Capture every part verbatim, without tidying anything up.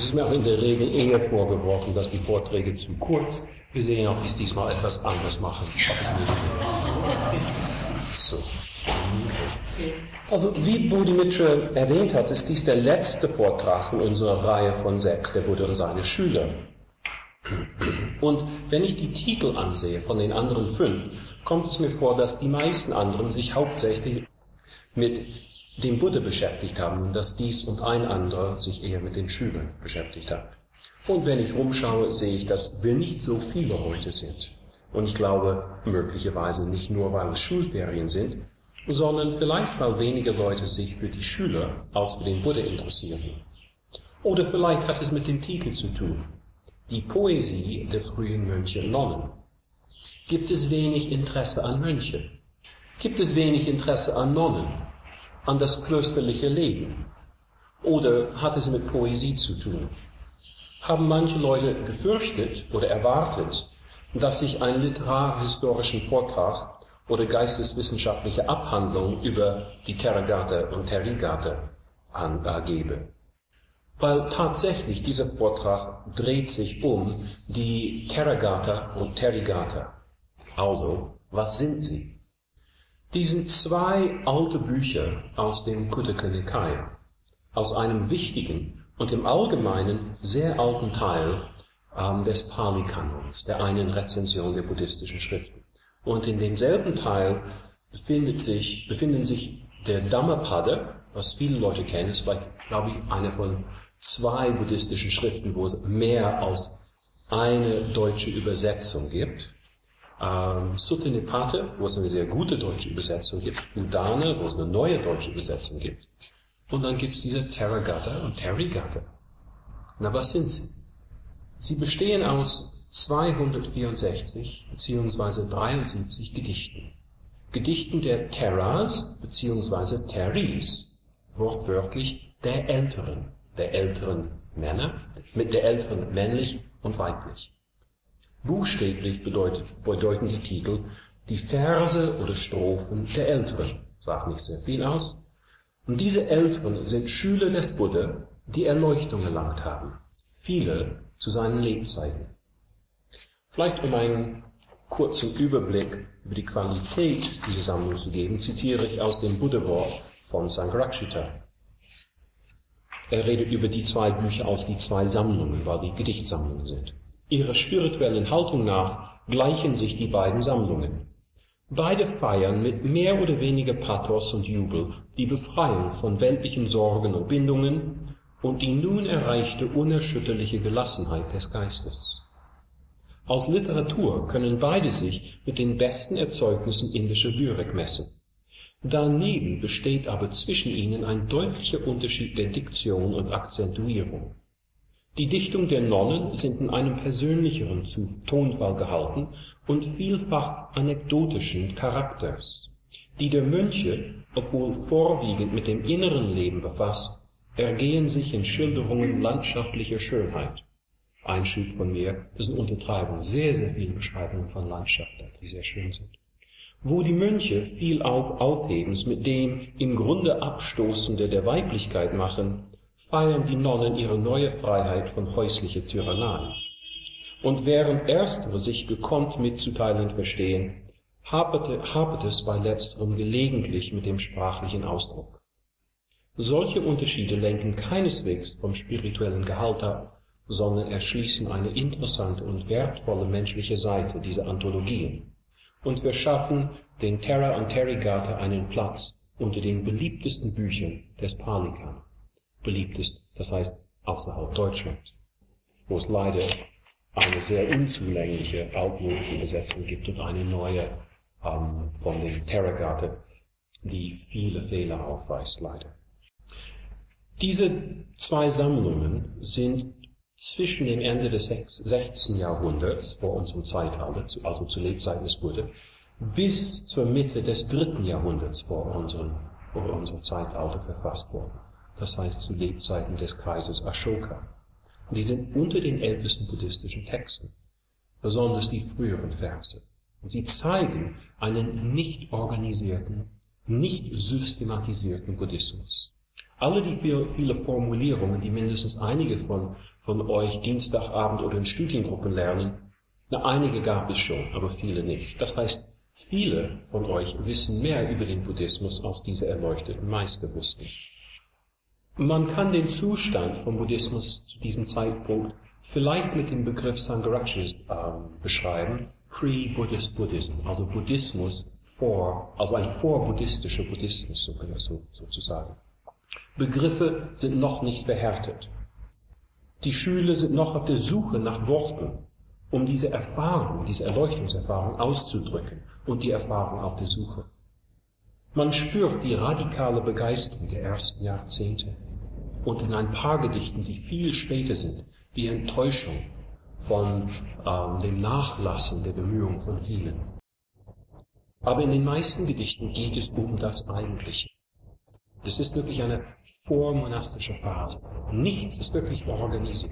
ist mir auch in der Regel eher vorgeworfen, dass die Vorträge zu kurz. Wir sehen, ob ich es diesmal etwas anders machen. Ob es nicht so. Also, wie Bodhi Mitra erwähnt hat, ist dies der letzte Vortrag in unserer Reihe von sechs, der Buddha und seine Schüler. Und wenn ich die Titel ansehe von den anderen fünf, kommt es mir vor, dass die meisten anderen sich hauptsächlich mit dem Buddha beschäftigt haben und dass dies und ein anderer sich eher mit den Schülern beschäftigt hat. Und wenn ich rumschaue, sehe ich, dass wir nicht so viele heute sind. Und ich glaube, möglicherweise nicht nur, weil es Schulferien sind, sondern vielleicht, weil weniger Leute sich für die Schüler als für den Buddha interessieren. Oder vielleicht hat es mit dem Titel zu tun. Die Poesie der frühen Mönche und Nonnen. Gibt es wenig Interesse an Mönche? Gibt es wenig Interesse an Nonnen? An das klösterliche Leben? Oder hat es mit Poesie zu tun? Haben manche Leute gefürchtet oder erwartet, dass sich ein literarhistorischen Vortrag oder geisteswissenschaftliche Abhandlung über die Theravada und Therigata angebe? Weil tatsächlich dieser Vortrag dreht sich um die Theravada und Therigata. Also, was sind sie? Die sind zwei alte Bücher aus dem Khuddaka Nikaya, aus einem wichtigen und im Allgemeinen sehr alten Teil ähm, des Pali-Kanons, der einen Rezension der buddhistischen Schriften. Und in demselben Teil befindet sich, befinden sich der Dhammapada, was viele Leute kennen, ist vielleicht, glaube ich, eine von zwei buddhistischen Schriften, wo es mehr als eine deutsche Übersetzung gibt. Ähm, Sutta Nipata, wo es eine sehr gute deutsche Übersetzung gibt. Udana, wo es eine neue deutsche Übersetzung gibt. Und dann gibt es diese Theravada und Therigata. Na, was sind sie? Sie bestehen aus zweihundertvierundsechzig bzw. dreiundsiebzig Gedichten. Gedichten der Theras bzw. Theris, wortwörtlich der Älteren, der älteren Männer, mit der älteren männlich und weiblich. Buchstäblich bedeutet, bedeuten die Titel die Verse oder Strophen der Älteren, sagt nicht sehr viel aus. Und diese Älteren sind Schüler des Buddha, die Erleuchtung erlangt haben, viele zu seinen Lebzeiten. Vielleicht um einen kurzen Überblick über die Qualität dieser Sammlung zu geben, zitiere ich aus dem Buddha-Wort von Sangharakshita. Er redet über die zwei Bücher als die zwei Sammlungen, weil die Gedichtsammlungen sind. Ihrer spirituellen Haltung nach gleichen sich die beiden Sammlungen. Beide feiern mit mehr oder weniger Pathos und Jubel die Befreiung von weltlichen Sorgen und Bindungen und die nun erreichte unerschütterliche Gelassenheit des Geistes. Als Literatur können beide sich mit den besten Erzeugnissen indischer Lyrik messen. Daneben besteht aber zwischen ihnen ein deutlicher Unterschied der Diktion und Akzentuierung. Die Dichtung der Nonnen sind in einem persönlicheren Tonfall gehalten und vielfach anekdotischen Charakters. Die der Mönche, obwohl vorwiegend mit dem inneren Leben befasst, ergehen sich in Schilderungen landschaftlicher Schönheit. Einschub von mir, das sind Untertreibungen, sehr, sehr viele Beschreibungen von Landschaft, die sehr schön sind. Wo die Mönche viel Aufhebens mit dem im Grunde Abstoßende der Weiblichkeit machen, feiern die Nonnen ihre neue Freiheit von häuslicher Tyrannei. Und während erstere sich gekonnt mitzuteilen verstehen, hapert, hapert es bei letzterem gelegentlich mit dem sprachlichen Ausdruck. Solche Unterschiede lenken keineswegs vom spirituellen Gehalt ab, sondern erschließen eine interessante und wertvolle menschliche Seite dieser Anthologien und verschaffen den Thera und Therigata einen Platz unter den beliebtesten Büchern des Pali-Kanon. Beliebtest, das heißt außerhalb Deutschland, wo es leider eine sehr unzulängliche altmodische Übersetzung gibt und eine neue ähm, von den Theragata, die viele Fehler aufweist, leider. Diese zwei Sammlungen sind zwischen dem Ende des sechzehnten Jahrhunderts vor unserem Zeitalter, also zu Lebzeiten des Buddha, bis zur Mitte des dritten Jahrhunderts vor unserem, vor unserem Zeitalter verfasst worden. Das heißt zu Lebzeiten des Kaisers Ashoka. Und die sind unter den ältesten buddhistischen Texten, besonders die früheren Verse. Und sie zeigen einen nicht organisierten, nicht systematisierten Buddhismus. Alle die viele, viele Formulierungen, die mindestens einige von, von euch Dienstagabend oder in Studiengruppen lernen, na, einige gab es schon, aber viele nicht. Das heißt, viele von euch wissen mehr über den Buddhismus, als diese erleuchteten Meister wussten. Man kann den Zustand vom Buddhismus zu diesem Zeitpunkt vielleicht mit dem Begriff Sangharakshis äh, beschreiben, Pre-Buddhist Buddhism, also Buddhismus vor, also ein vorbuddhistischer Buddhismus so, so, sozusagen. Begriffe sind noch nicht verhärtet. Die Schüler sind noch auf der Suche nach Worten, um diese Erfahrung, diese Erleuchtungserfahrung auszudrücken und die Erfahrung auf der Suche. Man spürt die radikale Begeisterung der ersten Jahrzehnte und in ein paar Gedichten, die viel später sind, die Enttäuschung von ähm, dem Nachlassen der Bemühungen von vielen. Aber in den meisten Gedichten geht es um das Eigentliche. Das ist wirklich eine vormonastische Phase. Nichts ist wirklich organisiert.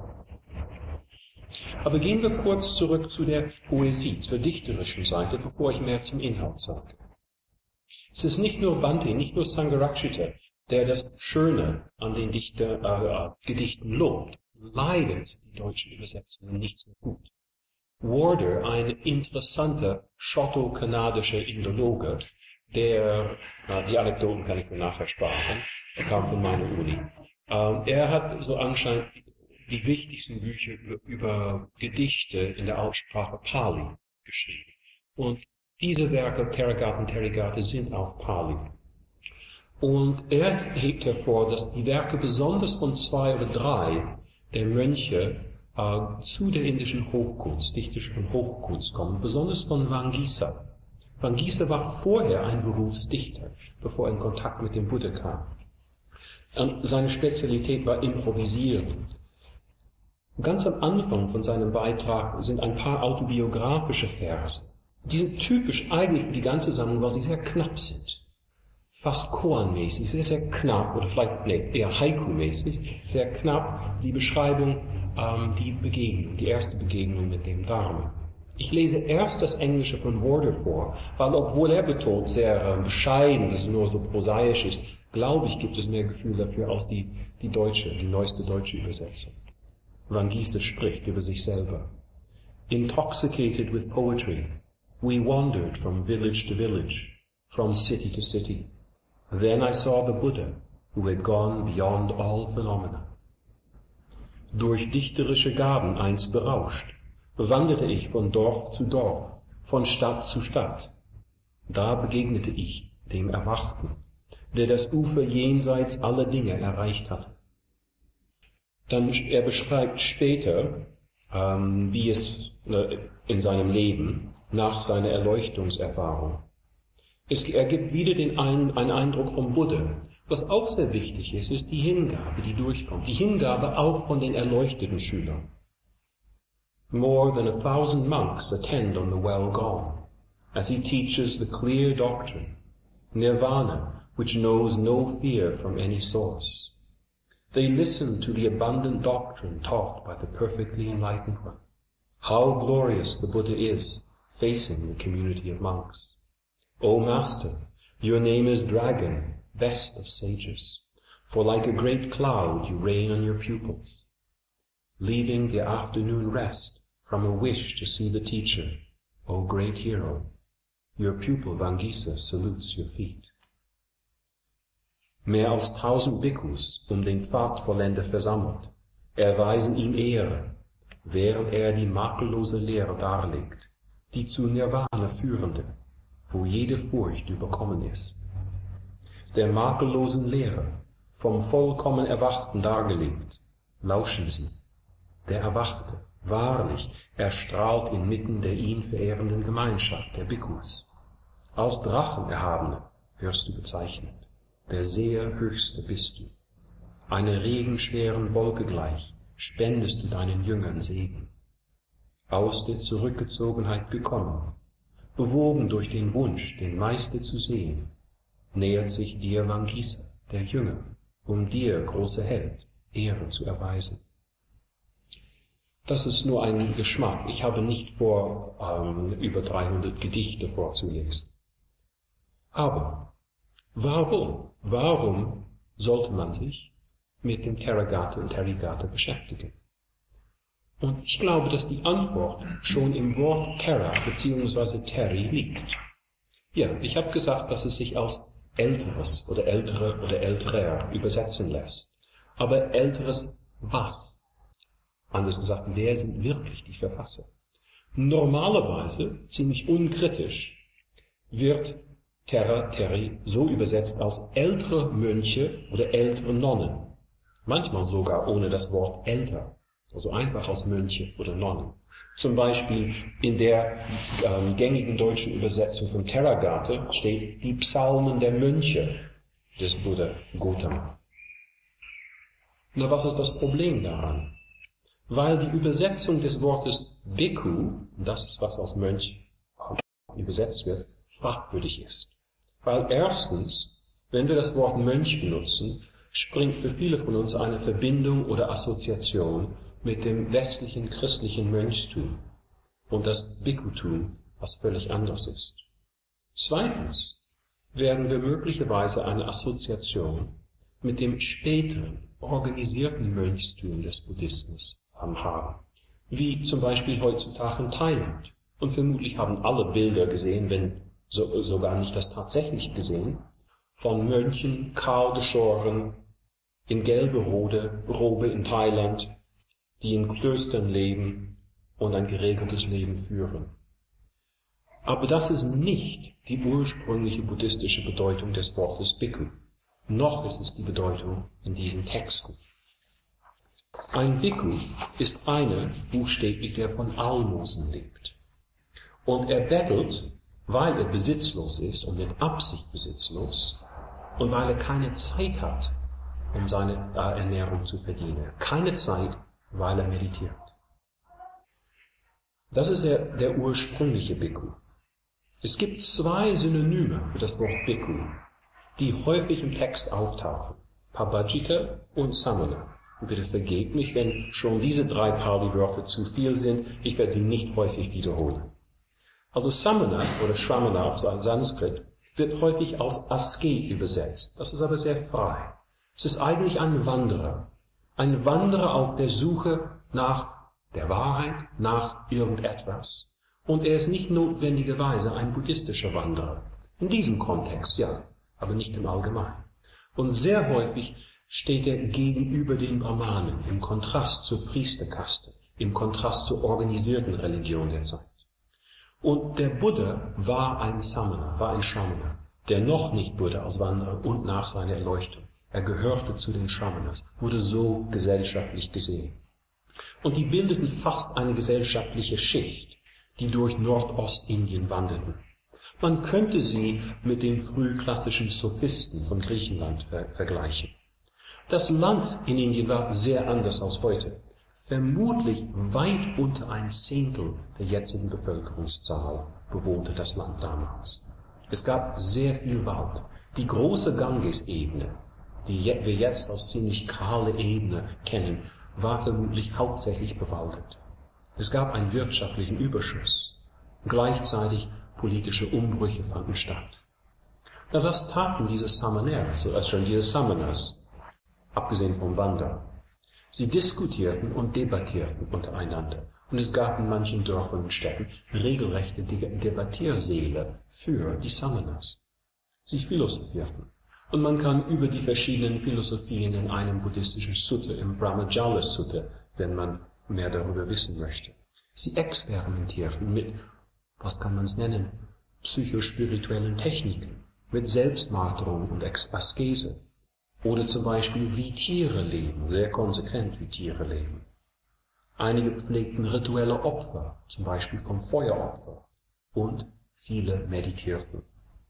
Aber gehen wir kurz zurück zu der Poesie, zur dichterischen Seite, bevor ich mehr zum Inhalt sage. Es ist nicht nur Bhante, nicht nur Sangharakshita, der das Schöne an den Dichter, äh, Gedichten lobt. Leider sind die deutschen Übersetzungen nicht so gut. Warder, ein interessanter schotto-kanadischer Indologe, der, äh, die Anekdoten kann ich mir nachher sparen, er kam von meiner Uni. Ähm, er hat so anscheinend die wichtigsten Bücher über, über Gedichte in der Aussprache Pali geschrieben. Und diese Werke, Therigatha und Therigatha, sind auf Pali. Und er hebt hervor, dass die Werke besonders von zwei oder drei der Mönche äh, zu der indischen Hochkunst, dichterischen Hochkunst kommen, besonders von Vangisa. Vangisa war vorher ein Berufsdichter, bevor er in Kontakt mit dem Buddha kam. Und seine Spezialität war Improvisieren. Ganz am Anfang von seinem Beitrag sind ein paar autobiografische Verse. Die sind typisch eigentlich für die ganze Sammlung, weil sie sehr knapp sind. Fast koanmäßig, sehr, sehr knapp, oder vielleicht nee, eher Haiku-mäßig, sehr knapp die Beschreibung, ähm, die Begegnung, die erste Begegnung mit dem Dharma. Ich lese erst das Englische von Warder vor, weil obwohl er betont sehr äh, bescheiden, dass es nur so prosaisch ist, glaube ich, gibt es mehr Gefühl dafür als die, die deutsche, die neueste deutsche Übersetzung. Vangisa spricht über sich selber. Intoxicated with poetry, we wandered from village to village, from city to city. Then I saw the Buddha, who had gone beyond all phenomena. Durch dichterische Gaben einst berauscht, wanderte ich von Dorf zu Dorf, von Stadt zu Stadt. Da begegnete ich dem Erwachten, der das Ufer jenseits aller Dinge erreicht hatte. Dann, er beschreibt später, ähm, wie es äh, in seinem Leben nach seiner Erleuchtungserfahrung. Es ergibt wieder den ein, einen Eindruck vom Buddha. Was auch sehr wichtig ist, ist die Hingabe, die durchkommt. Die Hingabe auch von den erleuchteten Schülern. More than a thousand monks attend on the well gone, as he teaches the clear doctrine, nirvana, which knows no fear from any source. They listen to the abundant doctrine taught by the perfectly enlightened one. How glorious the Buddha is, facing the community of monks. O Master, your name is Dragon, best of sages, for like a great cloud you reign on your pupils. Leaving the afternoon rest from a wish to see the teacher, O great hero, your pupil Vangisa salutes your feet. Mehr als tausend Bhikkhus um den Pfadvollender versammelt, erweisen ihm Ehre, während er die makellose Lehre darlegt, die zu Nirvana führende, wo jede Furcht überkommen ist. Der makellosen Lehre, vom vollkommen Erwachten dargelegt, lauschen sie. Der Erwachte, wahrlich, erstrahlt inmitten der ihn verehrenden Gemeinschaft der Bhikkhus. Als Drachenerhabene wirst du bezeichnet, der sehr Höchste bist du. Einer regenschweren Wolke gleich spendest du deinen Jüngern Segen. Aus der Zurückgezogenheit gekommen, bewogen durch den Wunsch, den Meister zu sehen, nähert sich dir Vangisa, der Jünger, um dir, großer Held, Ehre zu erweisen. Das ist nur ein Geschmack. Ich habe nicht vor, ähm, über dreihundert Gedichte vorzulesen. Aber warum, warum sollte man sich mit dem Theravada und Theragata beschäftigen. Und ich glaube, dass die Antwort schon im Wort Thera bzw. Teri liegt. Ja, ich habe gesagt, dass es sich als Älteres oder Ältere oder Älterer übersetzen lässt. Aber Älteres was? Anders gesagt, wer sind wirklich die Verfasser? Normalerweise, ziemlich unkritisch, wird Thera, Teri so übersetzt als ältere Mönche oder ältere Nonnen. Manchmal sogar ohne das Wort älter, also einfach als Mönche oder Nonnen. Zum Beispiel in der ähm, gängigen deutschen Übersetzung von Theravada steht die Psalmen der Mönche des Buddha Gautama. Na, was ist das Problem daran? Weil die Übersetzung des Wortes Bhikkhu, das ist was als Mönch übersetzt wird, fragwürdig ist. Weil erstens, wenn wir das Wort Mönch benutzen, springt für viele von uns eine Verbindung oder Assoziation mit dem westlichen christlichen Mönchstum und das Bhikkhutum, was völlig anders ist. Zweitens werden wir möglicherweise eine Assoziation mit dem späteren, organisierten Mönchstum des Buddhismus haben, wie zum Beispiel heutzutage in Thailand. Und vermutlich haben alle Bilder gesehen, wenn so, sogar nicht das tatsächlich gesehen, von Mönchen kahl geschoren, in gelbe Robe, Robe in Thailand, die in Klöstern leben und ein geregeltes Leben führen. Aber das ist nicht die ursprüngliche buddhistische Bedeutung des Wortes Bhikkhu. Noch ist es die Bedeutung in diesen Texten. Ein Bhikkhu ist einer, buchstäblich, der von Almosen lebt. Und er bettelt, weil er besitzlos ist und mit Absicht besitzlos und weil er keine Zeit hat, um seine äh, Ernährung zu verdienen. Keine Zeit, weil er meditiert. Das ist der, der ursprüngliche Bhikkhu. Es gibt zwei Synonyme für das Wort Bhikkhu, die häufig im Text auftauchen. Pabajika und Samana. Und bitte vergebt mich, wenn schon diese drei Pali-Wörter zu viel sind. Ich werde sie nicht häufig wiederholen. Also Samana oder Shramana aus Sanskrit wird häufig als Asket übersetzt. Das ist aber sehr frei. Es ist eigentlich ein Wanderer. Ein Wanderer auf der Suche nach der Wahrheit, nach irgendetwas. Und er ist nicht notwendigerweise ein buddhistischer Wanderer. In diesem Kontext, ja, aber nicht im Allgemeinen. Und sehr häufig steht er gegenüber den Brahmanen, im Kontrast zur Priesterkaste, im Kontrast zur organisierten Religion der Zeit. Und der Buddha war ein Samana, war ein Shramana, der noch nicht Buddha als Wanderer und nach seiner Erleuchtung. Er gehörte zu den Shramanas, wurde so gesellschaftlich gesehen. Und die bildeten fast eine gesellschaftliche Schicht, die durch Nordostindien wanderten. Man könnte sie mit den frühklassischen Sophisten von Griechenland ver- vergleichen. Das Land in Indien war sehr anders als heute. Vermutlich weit unter ein Zehntel der jetzigen Bevölkerungszahl bewohnte das Land damals. Es gab sehr viel Wald. Die große Ganges-Ebene, die wir jetzt als ziemlich kahle Ebene kennen, war vermutlich hauptsächlich bewaldet. Es gab einen wirtschaftlichen Überschuss. Gleichzeitig politische Umbrüche fanden statt. Na, was taten diese Samaneras, also schon diese Samanas, abgesehen vom Wandern? Sie diskutierten und debattierten untereinander. Und es gab in manchen Dörfern und Städten regelrechte Debattiersäle für die Samanas. Sie philosophierten. Und man kann über die verschiedenen Philosophien in einem buddhistischen Sutta, im Brahmajala Sutta, wenn man mehr darüber wissen möchte. Sie experimentierten mit, was kann man es nennen, psychospirituellen Techniken, mit Selbstmarterung und Askese. Oder zum Beispiel, wie Tiere leben, sehr konsequent wie Tiere leben. Einige pflegten rituelle Opfer, zum Beispiel vom Feueropfer. Und viele meditierten.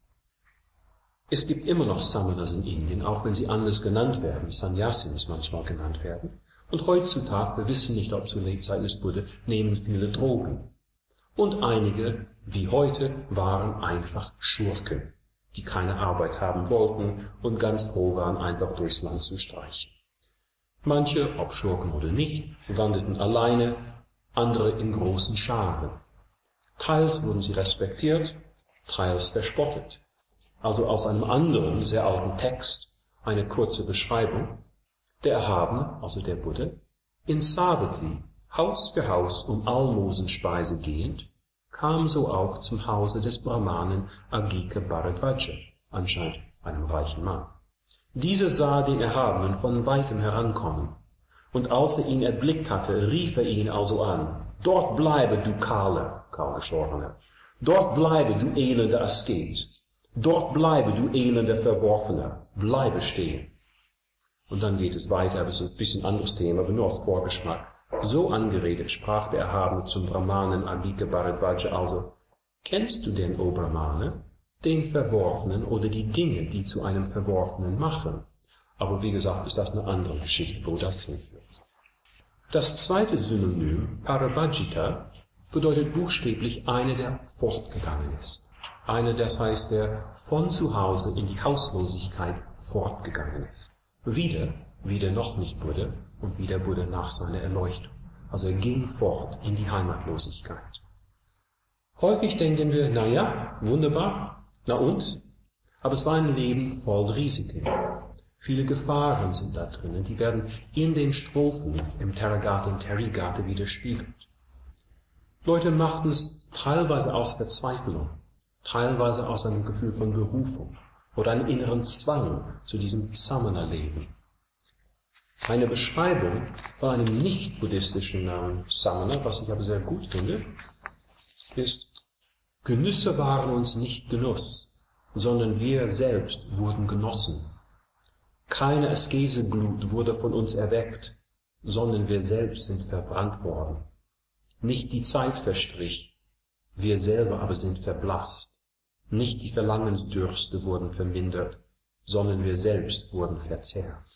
Es gibt immer noch Samanas in Indien, auch wenn sie anders genannt werden, Sannyasins manchmal genannt werden. Und heutzutage, wir wissen nicht, ob zur Lebzeit des Buddha, nehmen viele Drogen. Und einige, wie heute, waren einfach Schurken, die keine Arbeit haben wollten und ganz froh waren, einfach durchs Land zu streichen. Manche, ob Schurken oder nicht, wanderten alleine, andere in großen Scharen. Teils wurden sie respektiert, teils verspottet. Also aus einem anderen, sehr alten Text, Eine kurze Beschreibung. Der Erhabene, also der Buddha, in Savatthi, Haus für Haus um Almosenspeise gehend, kam so auch zum Hause des Brahmanen Agika Bharadvaja, anscheinend einem reichen Mann. Dieser sah den Erhabenen von weitem herankommen, und als er ihn erblickt hatte, rief er ihn also an: Dort bleibe, du Kahle, Kahlgeschorener, dort bleibe, du elender Asket, dort bleibe, du elender Verworfener, bleibe stehen. Und dann geht es weiter, aber es ist ein bisschen anderes Thema, aber nur als Vorgeschmack. So angeredet sprach der Erhabene zum Brahmanen Agika Bharadvaja also: Kennst du denn, o Brahmane, den Verworfenen oder die Dinge, die zu einem Verworfenen machen? Aber wie gesagt, ist das eine andere Geschichte, wo das hinführt. Das zweite Synonym, Parabhajita, bedeutet buchstäblich einer, der fortgegangen ist. Einer, das heißt, der von zu Hause in die Hauslosigkeit fortgegangen ist. Wieder, wieder noch nicht Buddha und wieder Buddha nach seiner Erleuchtung. Also er ging fort in die Heimatlosigkeit. Häufig denken wir, na ja, wunderbar, na und? Aber es war ein Leben voll Risiken. Viele Gefahren sind da drin, die werden in den Strophen im Theragatha und Therigatha widerspiegelt. Leute machten es teilweise aus Verzweiflung, teilweise aus einem Gefühl von Berufung oder einem inneren Zwang zu diesem Samana-Leben. Eine Beschreibung von einem nicht-buddhistischen ähm, Samana, was ich aber sehr gut finde, ist: Genüsse waren uns nicht Genuss, sondern wir selbst wurden genossen. Keine Askeseglut wurde von uns erweckt, sondern wir selbst sind verbrannt worden. Nicht die Zeit verstrich, wir selber aber sind verblasst. Nicht die Verlangensdürste wurden vermindert, sondern wir selbst wurden verzehrt.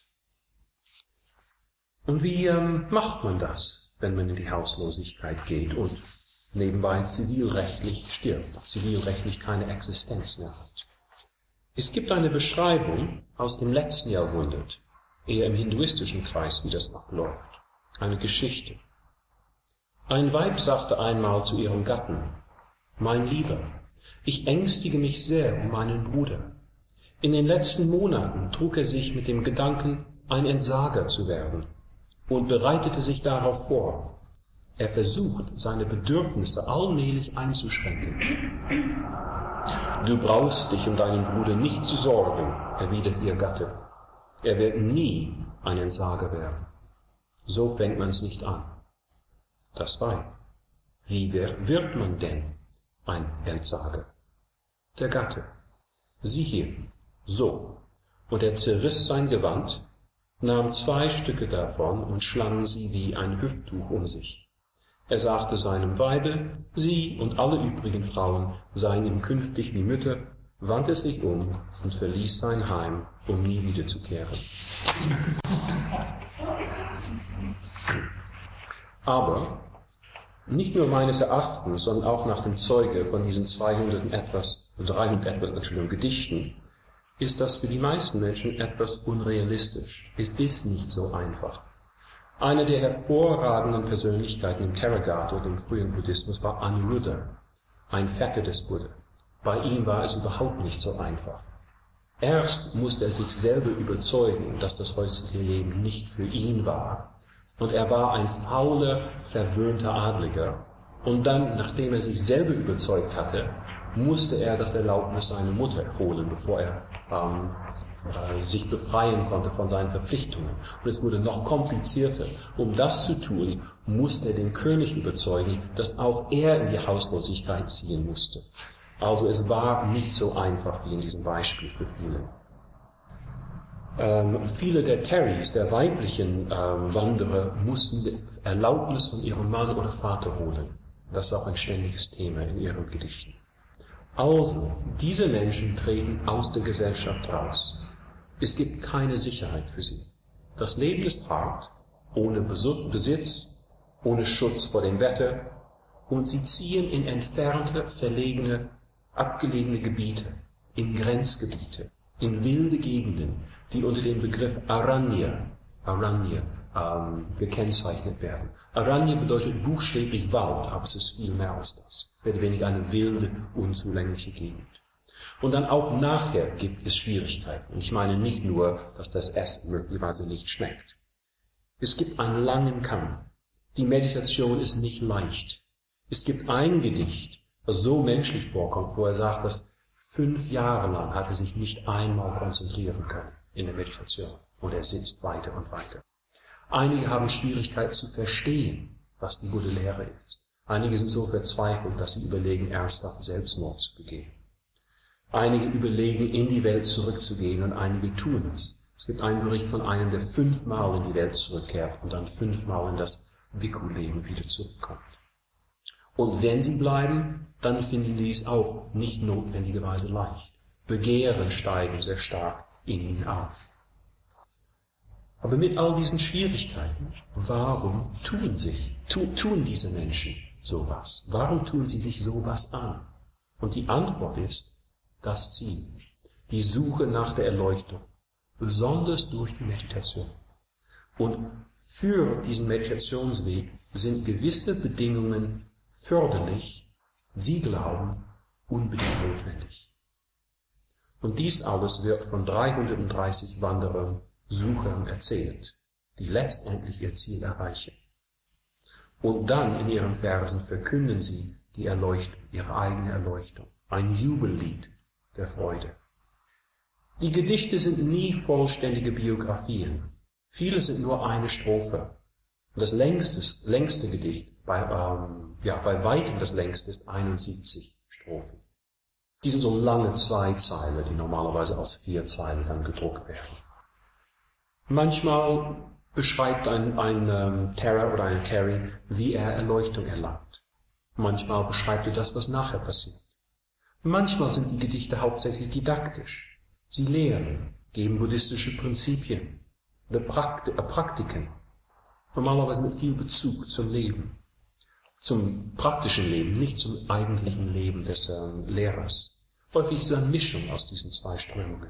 Und wie ähm, macht man das, wenn man in die Hauslosigkeit geht und nebenbei zivilrechtlich stirbt, zivilrechtlich keine Existenz mehr hat? Es gibt eine Beschreibung aus dem letzten Jahrhundert, eher im hinduistischen Kreis, wie das abläuft. Eine Geschichte. Ein Weib sagte einmal zu ihrem Gatten: Mein Lieber, ich ängstige mich sehr um meinen Bruder. In den letzten Monaten trug er sich mit dem Gedanken, ein Entsager zu werden, und bereitete sich darauf vor. Er versucht, seine Bedürfnisse allmählich einzuschränken. Du brauchst dich um deinen Bruder nicht zu sorgen, erwidert ihr Gatte. Er wird nie ein Entsager werden. So fängt man's nicht an. Das Weib. Wie wird man denn ein Entsager? Der Gatte. Sieh hier, so. Und er zerriss sein Gewand, nahm zwei Stücke davon und schlang sie wie ein Hüfttuch um sich. Er sagte seinem Weibe, sie und alle übrigen Frauen seien ihm künftig wie Mütter, wandte sich um und verließ sein Heim, um nie wiederzukehren. Aber nicht nur meines Erachtens, sondern auch nach dem Zeuge von diesen zweihundert und etwas, dreihundert etwas, Entschuldigung, Gedichten, ist das für die meisten Menschen etwas unrealistisch. Es ist nicht so einfach. Eine der hervorragenden Persönlichkeiten im Theravada, dem frühen Buddhismus, war Anuruddha, ein Vetter des Buddha. Bei ihm war es überhaupt nicht so einfach. Erst musste er sich selber überzeugen, dass das häusliche Leben nicht für ihn war. Und er war ein fauler, verwöhnter Adliger. Und dann, nachdem er sich selber überzeugt hatte, musste er das Erlaubnis seiner Mutter holen, bevor er ähm, äh, sich befreien konnte von seinen Verpflichtungen. Und es wurde noch komplizierter. Um das zu tun, musste er den König überzeugen, dass auch er in die Hauslosigkeit ziehen musste. Also es war nicht so einfach wie in diesem Beispiel für viele. Ähm, viele der Terries, der weiblichen ähm, Wanderer, mussten Erlaubnis von ihrem Mann oder Vater holen. Das ist auch ein ständiges Thema in ihren Gedichten. Also, diese Menschen treten aus der Gesellschaft raus. Es gibt keine Sicherheit für sie. Das Leben ist hart, ohne Besitz, ohne Schutz vor dem Wetter, und sie ziehen in entfernte, verlegene, abgelegene Gebiete, in Grenzgebiete, in wilde Gegenden, die unter dem Begriff Aranya, Aranya, ähm, gekennzeichnet werden. Aranya bedeutet buchstäblich Wald, aber es ist viel mehr als das. Wird wenig eine wilde, unzulängliche Gegend. Und dann auch nachher gibt es Schwierigkeiten. Und ich meine nicht nur, dass das Essen möglicherweise nicht schmeckt. Es gibt einen langen Kampf. Die Meditation ist nicht leicht. Es gibt ein Gedicht, das so menschlich vorkommt, wo er sagt, dass fünf Jahre lang hat er sich nicht einmal konzentrieren können in der Meditation. Und er sitzt weiter und weiter. Einige haben Schwierigkeit zu verstehen, was die Buddha-Lehre ist. Einige sind so verzweifelt, dass sie überlegen, ernsthaft Selbstmord zu begehen. Einige überlegen, in die Welt zurückzugehen, und einige tun es. Es gibt einen Bericht von einem, der fünfmal in die Welt zurückkehrt und dann fünfmal in das Bhikkhu-Leben wieder zurückkommt. Und wenn sie bleiben, dann finden die es auch nicht notwendigerweise leicht. Begehren steigen sehr stark in ihnen auf. Aber mit all diesen Schwierigkeiten, warum tun sich, tu, tun diese Menschen sowas? Warum tun sie sich sowas an? Und die Antwort ist das Ziel, die Suche nach der Erleuchtung, besonders durch die Meditation. Und für diesen Meditationsweg sind gewisse Bedingungen förderlich, sie glauben, unbedingt notwendig. Und dies alles wird von dreihundertdreißig Wanderern, Suchern erzählt, die letztendlich ihr Ziel erreichen. Und dann in ihren Versen verkünden sie die Erleuchtung, ihre eigene Erleuchtung, ein Jubellied der Freude. Die Gedichte sind nie vollständige Biografien. Viele sind nur eine Strophe. Und das längste, längste Gedicht, bei, ähm, ja, bei weitem das längste, ist einundsiebzig Strophen. Die sind so lange Zweizeiler, die normalerweise aus vier Zeilen dann gedruckt werden. Manchmal beschreibt ein, ein ähm, Terra oder ein Carey, wie er Erleuchtung erlangt. Manchmal beschreibt er das, was nachher passiert. Manchmal sind die Gedichte hauptsächlich didaktisch. Sie lehren, geben buddhistische Prinzipien oder Prakti- äh, Praktiken, normalerweise mit viel Bezug zum Leben, zum praktischen Leben, nicht zum eigentlichen Leben des ähm, Lehrers. Häufig ist es eine Mischung aus diesen zwei Strömungen.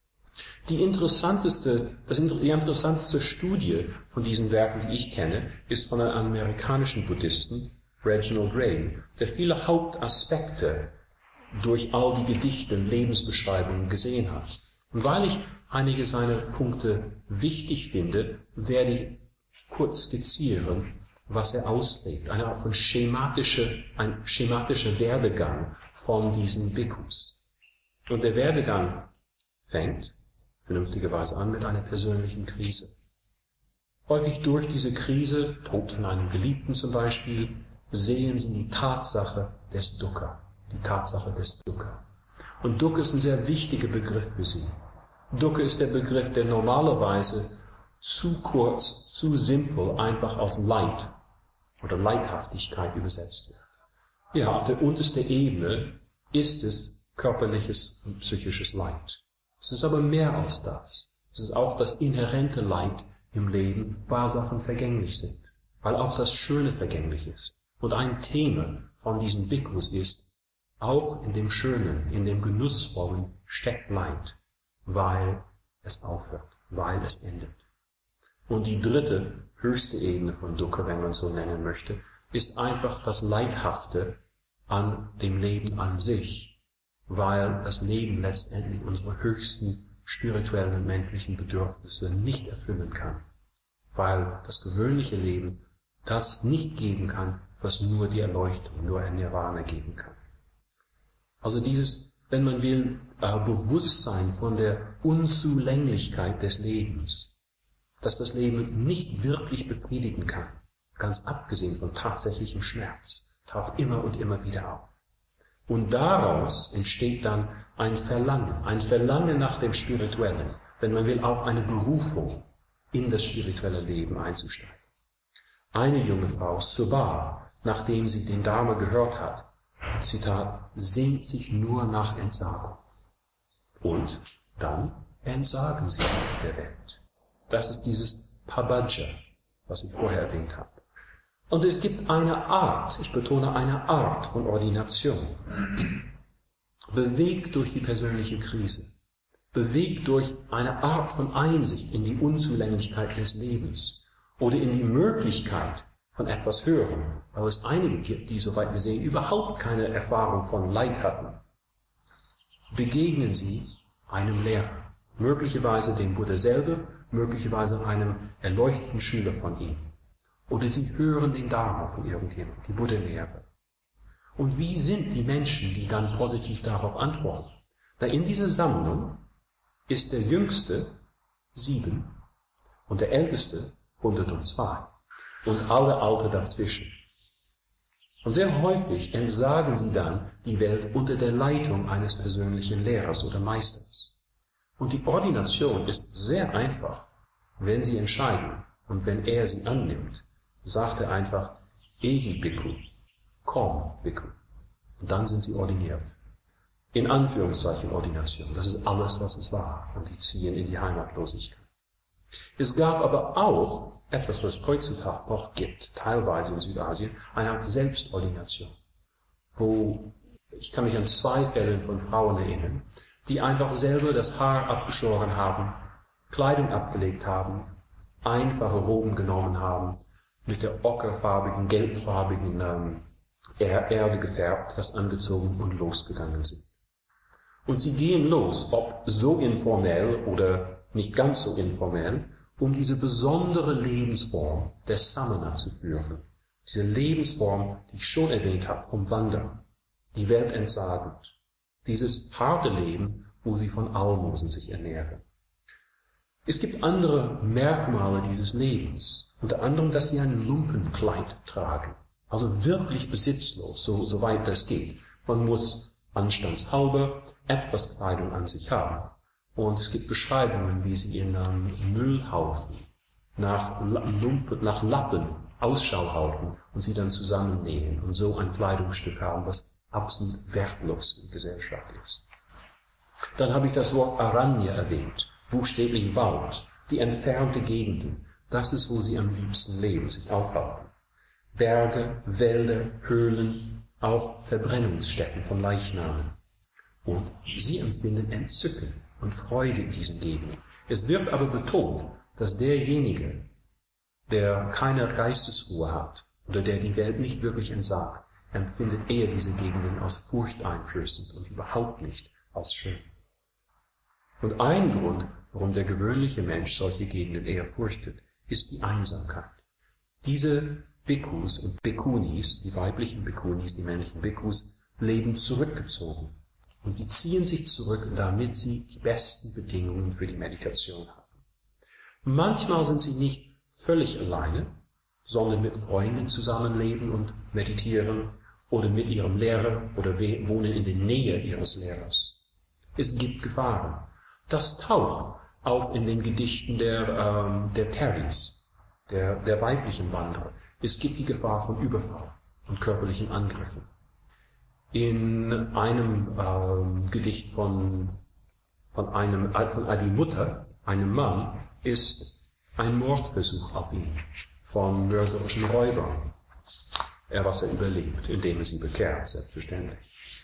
Die interessanteste, das, die interessanteste Studie von diesen Werken, die ich kenne, ist von einem amerikanischen Buddhisten, Reginald Ray, der viele Hauptaspekte durch all die Gedichte und Lebensbeschreibungen gesehen hat. Und weil ich einige seiner Punkte wichtig finde, werde ich kurz skizzieren, was er auslegt. Eine Art von schematische, ein schematischer Werdegang von diesen Bhikkhus. Und der Werdegang fängt vernünftigerweise an mit einer persönlichen Krise. Häufig durch diese Krise, Tod von einem Geliebten zum Beispiel, sehen sie die Tatsache des Dukkha, die Tatsache des Dukkha. Und Dukkha ist ein sehr wichtiger Begriff für sie. Dukkha ist der Begriff, der normalerweise zu kurz, zu simpel einfach als Leid oder Leidhaftigkeit übersetzt wird. Ja, auf der untersten Ebene ist es körperliches und psychisches Leid. Es ist aber mehr als das. Es ist auch das inhärente Leid im Leben, weil Sachen vergänglich sind, weil auch das Schöne vergänglich ist. Und ein Thema von diesen Bhikkhus ist, auch in dem Schönen, in dem Genussvollen steckt Leid, weil es aufhört, weil es endet. Und die dritte, höchste Ebene von Dukkha, wenn man so nennen möchte, ist einfach das Leidhafte an dem Leben an sich, weil das Leben letztendlich unsere höchsten spirituellen und menschlichen Bedürfnisse nicht erfüllen kann, weil das gewöhnliche Leben das nicht geben kann, was nur die Erleuchtung, nur ein Nirvana geben kann. Also dieses, wenn man will, äh, Bewusstsein von der Unzulänglichkeit des Lebens, dass das Leben nicht wirklich befriedigen kann, ganz abgesehen von tatsächlichem Schmerz, taucht immer und immer wieder auf. Und daraus entsteht dann ein Verlangen, ein Verlangen nach dem Spirituellen, wenn man will, auch eine Berufung, in das spirituelle Leben einzusteigen. Eine junge Frau, Subha, nachdem sie den Dharma gehört hat, Zitat, sehnt sich nur nach Entsagung. Und dann entsagen sie der Welt. Das ist dieses Pabajja, was ich vorher erwähnt habe. Und es gibt eine Art, ich betone eine Art von Ordination, bewegt durch die persönliche Krise, bewegt durch eine Art von Einsicht in die Unzulänglichkeit des Lebens oder in die Möglichkeit von etwas Höherem, weil es einige gibt, die, soweit wir sehen, überhaupt keine Erfahrung von Leid hatten. begegnen Sie einem Lehrer, möglicherweise dem Buddha selber, möglicherweise einem erleuchteten Schüler von ihm. Oder Sie hören den Dharma von irgendjemandem, die Buddha-Lehre. Und wie sind die Menschen, die dann positiv darauf antworten? Da in dieser Sammlung ist der Jüngste sieben und der Älteste hundertzwei und alle Alter dazwischen. Und sehr häufig entsagen sie dann die Welt unter der Leitung eines persönlichen Lehrers oder Meisters. Und die Ordination ist sehr einfach, wenn sie entscheiden und wenn er sie annimmt, sagt er einfach, Ehi Bhikkhu, komm Bhikkhu. Und dann sind sie ordiniert. In Anführungszeichen Ordination, das ist alles, was es war. Und die ziehen in die Heimatlosigkeit. Es gab aber auch etwas, was es heutzutage noch gibt, teilweise in Südasien, eine Art Selbstordination, wo, ich kann mich an zwei Fälle von Frauen erinnern, die einfach selber das Haar abgeschoren haben, Kleidung abgelegt haben, einfache Roben genommen haben, mit der ockerfarbigen, gelbfarbigen ähm, Erde gefärbt, das angezogen und losgegangen sind. Und sie gehen los, ob so informell oder nicht ganz so informell, um diese besondere Lebensform der Samana zu führen. Diese Lebensform, die ich schon erwähnt habe, vom Wandern, die Welt entsagend. Dieses harte Leben, wo sie von Almosen sich ernähren. Es gibt andere Merkmale dieses Lebens, unter anderem, dass sie ein Lumpenkleid tragen, also wirklich besitzlos, so, soweit das geht. Man muss anstandshalber etwas Kleidung an sich haben. Und es gibt Beschreibungen, wie sie in einem Müllhaufen nach, Lumpen, nach Lappen Ausschau halten und sie dann zusammennähen und so ein Kleidungsstück haben, was absolut wertlos in Gesellschaft ist. Dann habe ich das Wort Aranya erwähnt, buchstäblich Wald, die entfernte Gegenden. Das ist, wo sie am liebsten leben, sich aufhalten. Berge, Wälder, Höhlen, auch Verbrennungsstätten von Leichnamen. Und sie empfinden Entzücken und Freude in diesen Gegenden. Es wird aber betont, dass derjenige, der keine Geistesruhe hat oder der die Welt nicht wirklich entsagt, empfindet eher diese Gegenden als furchteinflößend und überhaupt nicht als schön. Und ein Grund, warum der gewöhnliche Mensch solche Gegenden eher fürchtet, ist die Einsamkeit. Diese Bhikkhus und Bhikkhunis, die weiblichen Bhikkhunis, die männlichen Bhikkhus, leben zurückgezogen. Und sie ziehen sich zurück, damit sie die besten Bedingungen für die Meditation haben. Manchmal sind sie nicht völlig alleine, sondern mit Freunden zusammenleben und meditieren oder mit ihrem Lehrer oder wohnen in der Nähe ihres Lehrers. Es gibt Gefahren. Das taucht auf in den Gedichten der, ähm, der Terries, der, der weiblichen Wanderer. Es gibt die Gefahr von Überfall und körperlichen Angriffen. In einem ähm, Gedicht von, von einem, von Adi Mutta, einem Mann, ist ein Mordversuch auf ihn von mörderischen Räubern. Er, was er überlebt, indem er sie bekehrt, selbstverständlich.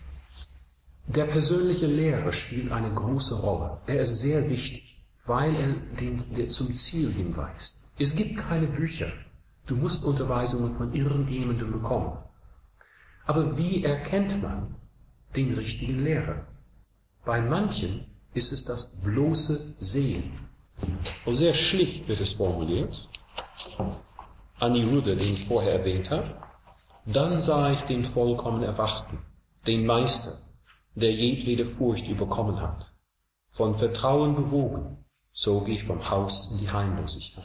Der persönliche Lehrer spielt eine große Rolle. Er ist sehr wichtig, weil er den, der zum Ziel hinweist. Es gibt keine Bücher. Du musst Unterweisungen von irgendjemandem bekommen. Aber wie erkennt man den richtigen Lehrer? Bei manchen ist es das bloße Sehen. Und sehr schlicht wird es formuliert. Aniruddha, den ich vorher erwähnt habe. Dann sah ich den vollkommen Erwachten, den Meister, der jedwede Furcht überkommen hat. Von Vertrauen bewogen, zog ich vom Haus in die Heimlosigkeit.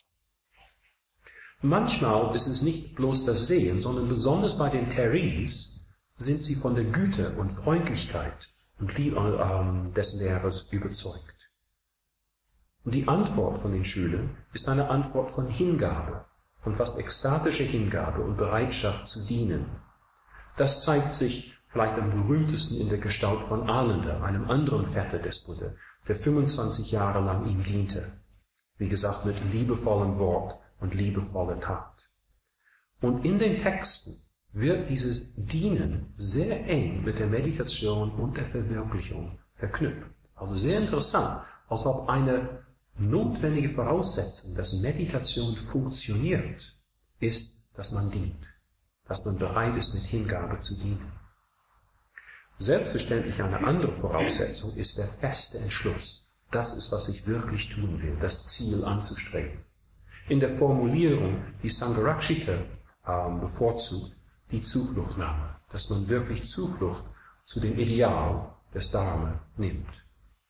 Manchmal ist es nicht bloß das Sehen, sondern besonders bei den Terries sind sie von der Güte und Freundlichkeit und Liebe äh, des Lehrers überzeugt. Und die Antwort von den Schülern ist eine Antwort von Hingabe, von fast ekstatischer Hingabe und Bereitschaft zu dienen. Das zeigt sich vielleicht am berühmtesten in der Gestalt von Ananda, einem anderen Vetter des Buddha, der fünfundzwanzig Jahre lang ihm diente. Wie gesagt, mit liebevollem Wort und liebevoller Tat. Und in den Texten wird dieses Dienen sehr eng mit der Meditation und der Verwirklichung verknüpft. Also sehr interessant, als ob eine notwendige Voraussetzung, dass Meditation funktioniert, ist, dass man dient, dass man bereit ist, mit Hingabe zu dienen. Selbstverständlich eine andere Voraussetzung ist der feste Entschluss. Das ist, was ich wirklich tun will, das Ziel anzustreben. In der Formulierung, die Sangharakshita ähm, bevorzugt, die Zufluchtnahme, dass man wirklich Zuflucht zu dem Ideal des Dharma nimmt.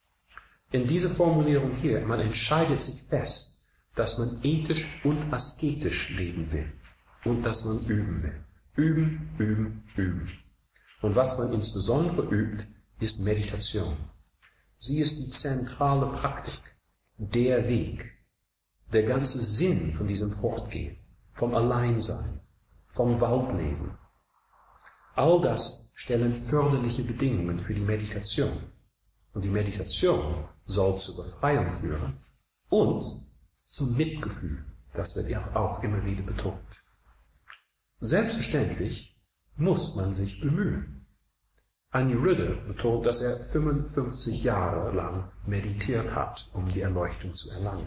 In dieser Formulierung hier, man entscheidet sich fest, dass man ethisch und asketisch leben will und dass man üben will. Üben, üben, üben. Und was man insbesondere übt, ist Meditation. Sie ist die zentrale Praktik, der Weg, der ganze Sinn von diesem Fortgehen, vom Alleinsein, vom Waldleben. All das stellen förderliche Bedingungen für die Meditation. Und die Meditation soll zur Befreiung führen und zum Mitgefühl. Das wird ja auch immer wieder betont. Selbstverständlich muss man sich bemühen. Aniruddha betont, dass er fünfundfünfzig Jahre lang meditiert hat, um die Erleuchtung zu erlangen.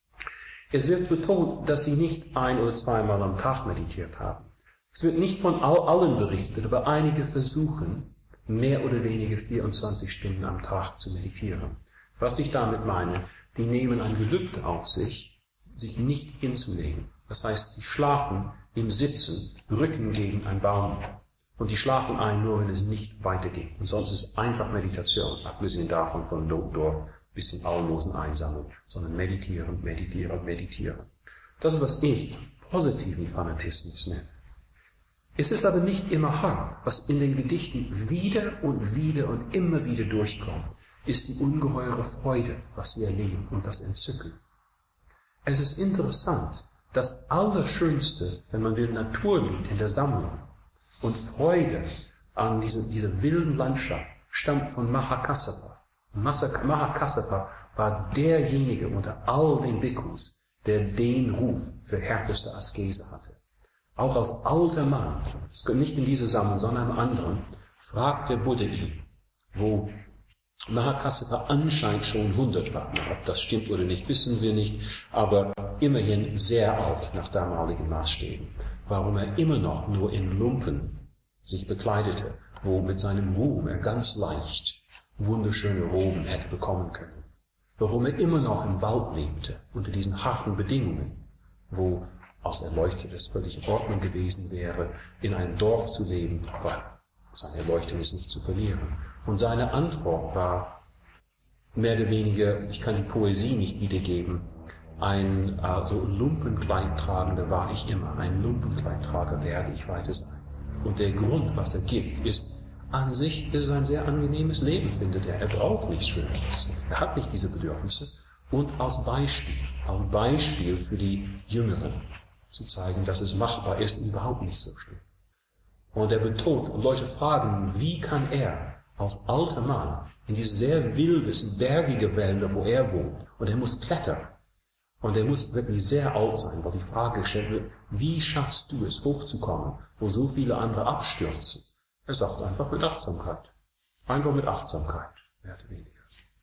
Es wird betont, dass sie nicht ein- oder zweimal am Tag meditiert haben. Es wird nicht von allen berichtet, aber einige versuchen, mehr oder weniger vierundzwanzig Stunden am Tag zu meditieren. Was ich damit meine, die nehmen ein Gelübde auf sich, sich nicht hinzulegen. Das heißt, sie schlafen im Sitzen, Rücken gegen einen Baum. Und die schlafen ein, nur wenn es nicht weitergeht. Und sonst ist es einfach Meditation, abgesehen davon von Notdorf, bisschen Almosen einsammeln, sondern meditieren, meditieren, meditieren. Das ist, was ich positiven Fanatismus nenne. Es ist aber nicht immer hart. Was in den Gedichten wieder und wieder und immer wieder durchkommt, ist die ungeheure Freude, was sie erleben, und das Entzücken. Es ist interessant, das Allerschönste, wenn man will, Naturlied in der Sammlung und Freude an diese, dieser wilden Landschaft stammt von Mahakassapa. Mahakassapa war derjenige unter all den Bhikkhus, der den Ruf für härteste Askese hatte. Auch als alter Mann, nicht in dieser Sammlung, sondern im anderen, fragt der Buddha ihn, wo Mahakassapa anscheinend schon hundert war. Ob das stimmt oder nicht, wissen wir nicht, aber immerhin sehr alt nach damaligen Maßstäben. Warum er immer noch nur in Lumpen sich bekleidete, wo mit seinem Ruhm er ganz leicht wunderschöne Roben hätte bekommen können. Warum er immer noch im Wald lebte, unter diesen harten Bedingungen, wo aus Erleuchtet es völlig in Ordnung gewesen wäre, in einem Dorf zu leben, aber seine Erleuchtung ist nicht zu verlieren. Und seine Antwort war mehr oder weniger, ich kann die Poesie nicht wiedergeben, ein also Lumpenkleidtragender war ich immer, ein Lumpenkleidtrager werde ich weiter sein. Und der Grund, was er gibt, ist, an sich ist es ein sehr angenehmes Leben, findet er. Er braucht nichts Schönes. Er hat nicht diese Bedürfnisse. Und als Beispiel, als Beispiel für die Jüngeren zu zeigen, dass es machbar ist und überhaupt nicht so schlimm. Und er betont, und Leute fragen, wie kann er als alter Mann in diese sehr wildes, bergige Wälder, wo er wohnt, und er muss klettern, und er muss wirklich sehr alt sein, weil die Frage gestellt wird, wie schaffst du es, hochzukommen, wo so viele andere abstürzen? Er sagt einfach mit Achtsamkeit. Einfach mit Achtsamkeit, mehr oder weniger.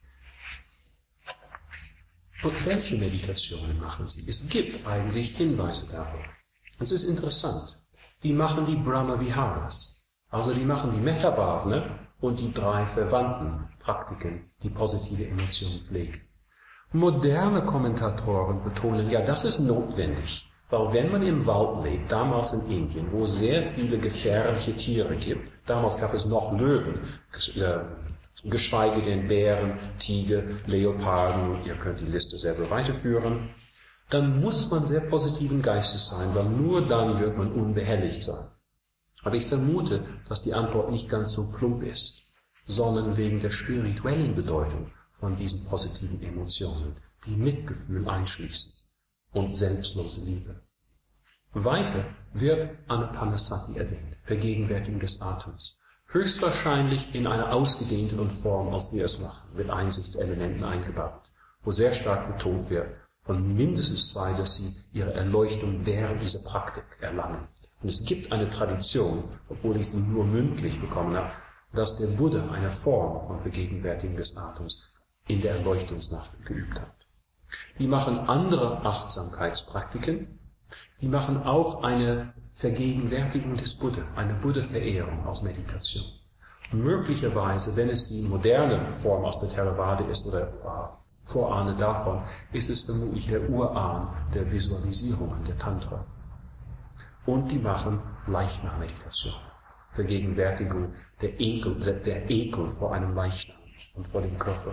Und welche Meditationen machen sie? Es gibt eigentlich Hinweise darauf. Es ist interessant. Die machen die Brahma Viharas. Also die machen die Metta-Bhavana und die drei verwandten Praktiken, die positive Emotionen pflegen. Moderne Kommentatoren betonen, ja, das ist notwendig. Weil wenn man im Wald lebt, damals in Indien, wo es sehr viele gefährliche Tiere gibt, damals gab es noch Löwen, geschweige denn Bären, Tiger, Leoparden, ihr könnt die Liste selber weiterführen, dann muss man sehr positiven Geistes sein, weil nur dann wird man unbehelligt sein. Aber ich vermute, dass die Antwort nicht ganz so plump ist, sondern wegen der spirituellen Bedeutung von diesen positiven Emotionen, die Mitgefühl einschließen und selbstlose Liebe. Weiter wird Anapanasati erwähnt, Vergegenwärtigung des Atems. Höchstwahrscheinlich in einer ausgedehnteren Form, als wir es machen, mit Einsichtselementen eingebaut, wo sehr stark betont wird, von mindestens zwei, dass sie ihre Erleuchtung während dieser Praktik erlangen. Und es gibt eine Tradition, obwohl ich sie nur mündlich bekommen habe, dass der Buddha eine Form von Vergegenwärtigung des Atems in der Erleuchtungsnacht geübt hat. Die machen andere Achtsamkeitspraktiken, die machen auch eine Vergegenwärtigung des Buddha, eine Buddha-Verehrung als Meditation. Möglicherweise, wenn es die moderne Form aus der Theravada ist oder äh, Vorahne davon, ist es vermutlich der Urahn der Visualisierungen, der Tantra. Und die machen Leichnam-Meditation. Vergegenwärtigung der Ekel, der Ekel vor einem Leichnam und vor dem Körper.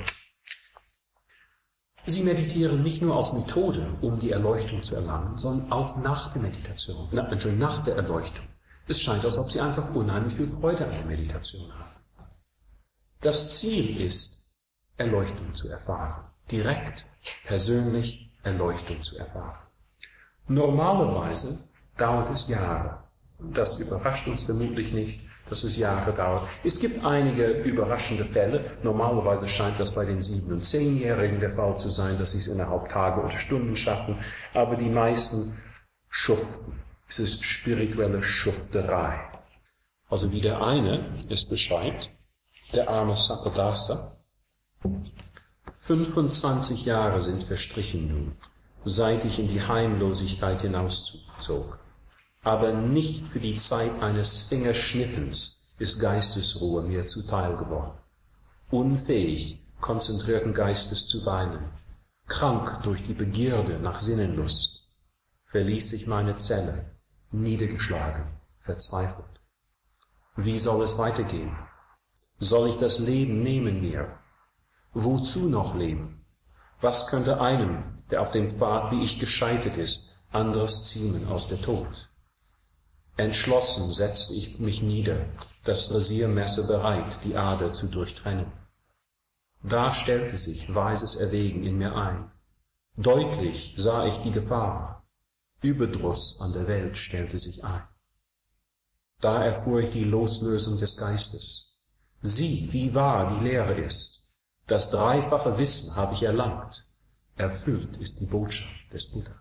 Sie meditieren nicht nur als Methode, um die Erleuchtung zu erlangen, sondern auch nach der Meditation, na, Entschuldigung, nach der Erleuchtung. Es scheint, als ob sie einfach unheimlich viel Freude an der Meditation haben. Das Ziel ist, Erleuchtung zu erfahren. Direkt, persönlich Erleuchtung zu erfahren. Normalerweise dauert es Jahre. Das überrascht uns vermutlich nicht, dass es Jahre dauert. Es gibt einige überraschende Fälle. Normalerweise scheint das bei den sieben- und zehnjährigen der Fall zu sein, dass sie es innerhalb Tage oder Stunden schaffen. Aber die meisten schuften. Es ist spirituelle Schufterei. Also wie der eine es beschreibt, der arme Sakadasa. fünfundzwanzig Jahre sind verstrichen nun, seit ich in die Heimlosigkeit hinauszog. Aber nicht für die Zeit eines Fingerschnippens ist Geistesruhe mir zuteil geworden. Unfähig, konzentrierten Geistes zu weinen, krank durch die Begierde nach Sinnenlust, verließ ich meine Zelle, niedergeschlagen, verzweifelt. Wie soll es weitergehen? Soll ich das Leben nehmen mir? Wozu noch leben? Was könnte einem, der auf dem Pfad wie ich gescheitert ist, anderes ziehen als der Tod? Entschlossen setzte ich mich nieder, das Rasiermesser bereit, die Ader zu durchtrennen. Da stellte sich weises Erwägen in mir ein. Deutlich sah ich die Gefahr. Überdruss an der Welt stellte sich ein. Da erfuhr ich die Loslösung des Geistes. Sieh, wie wahr die Lehre ist. Das dreifache Wissen habe ich erlangt. Erfüllt ist die Botschaft des Buddha.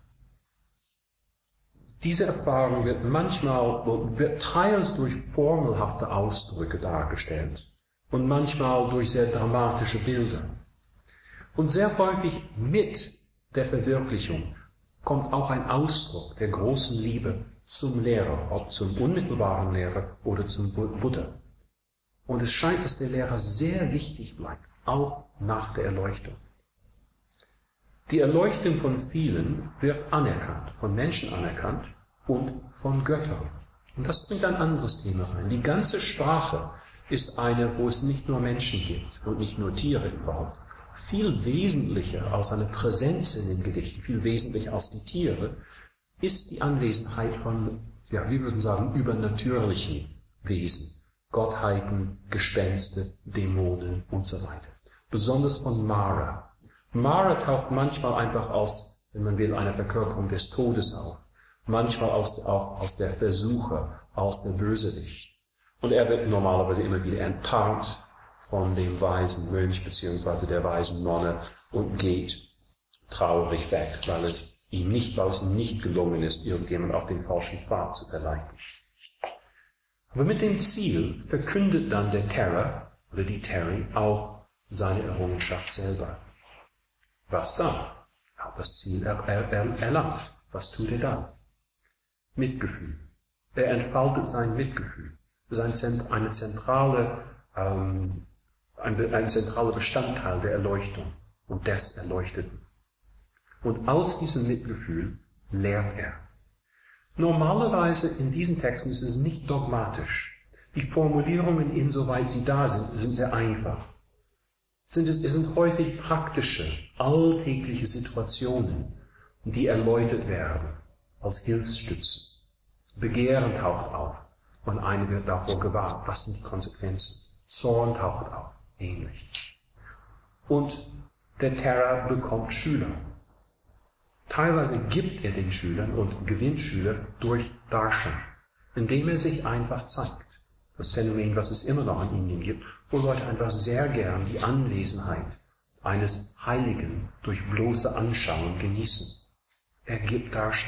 Diese Erfahrung wird manchmal, wird teils durch formelhafte Ausdrücke dargestellt und manchmal durch sehr dramatische Bilder. Und sehr häufig mit der Verwirklichung kommt auch ein Ausdruck der großen Liebe zum Lehrer, ob zum unmittelbaren Lehrer oder zum Buddha. Und es scheint, dass der Lehrer sehr wichtig bleibt, auch nach der Erleuchtung. Die Erleuchtung von vielen wird anerkannt, von Menschen anerkannt und von Göttern. Und das bringt ein anderes Thema rein. Die ganze Sprache ist eine, wo es nicht nur Menschen gibt und nicht nur Tiere überhaupt. Viel wesentlicher als eine Präsenz in den Gedichten, viel wesentlicher als die Tiere, ist die Anwesenheit von, ja, wir würden sagen, übernatürlichen Wesen. Gottheiten, Gespenste, Dämonen und so weiter. Besonders von Mara. Mara taucht manchmal einfach aus, wenn man will, einer Verkörperung des Todes auf. Manchmal aus, auch aus der Versucher, aus der Bösewicht. Und er wird normalerweise immer wieder enttarnt von dem weisen Mönch bzw. der weisen Nonne und geht traurig weg, weil es ihm nicht, weil es ihm nicht gelungen ist, irgendjemand auf den falschen Pfad zu verleiten. Aber mit dem Ziel verkündet dann der Terra oder die Terry auch seine Errungenschaft selber. Was dann? Er hat das Ziel er, er, er, erlangt. Was tut er dann? Mitgefühl. Er entfaltet sein Mitgefühl. Sein, eine zentrale, ähm, ein, ein zentraler Bestandteil der Erleuchtung und des Erleuchteten. Und aus diesem Mitgefühl lehrt er. Normalerweise in diesen Texten ist es nicht dogmatisch. Die Formulierungen, insoweit sie da sind, sind sehr einfach. Sind es, es sind häufig praktische, alltägliche Situationen, die erläutert werden als Hilfsstützen. Begehren taucht auf und eine wird davor gewahrt. Was sind die Konsequenzen? Zorn taucht auf, ähnlich. Und der Terra bekommt Schüler. Teilweise gibt er den Schülern und gewinnt Schüler durch Darshan, indem er sich einfach zeigt. Das Phänomen, was es immer noch in Indien gibt, wo Leute einfach sehr gern die Anwesenheit eines Heiligen durch bloße Anschauen genießen. Er gibt Darshan.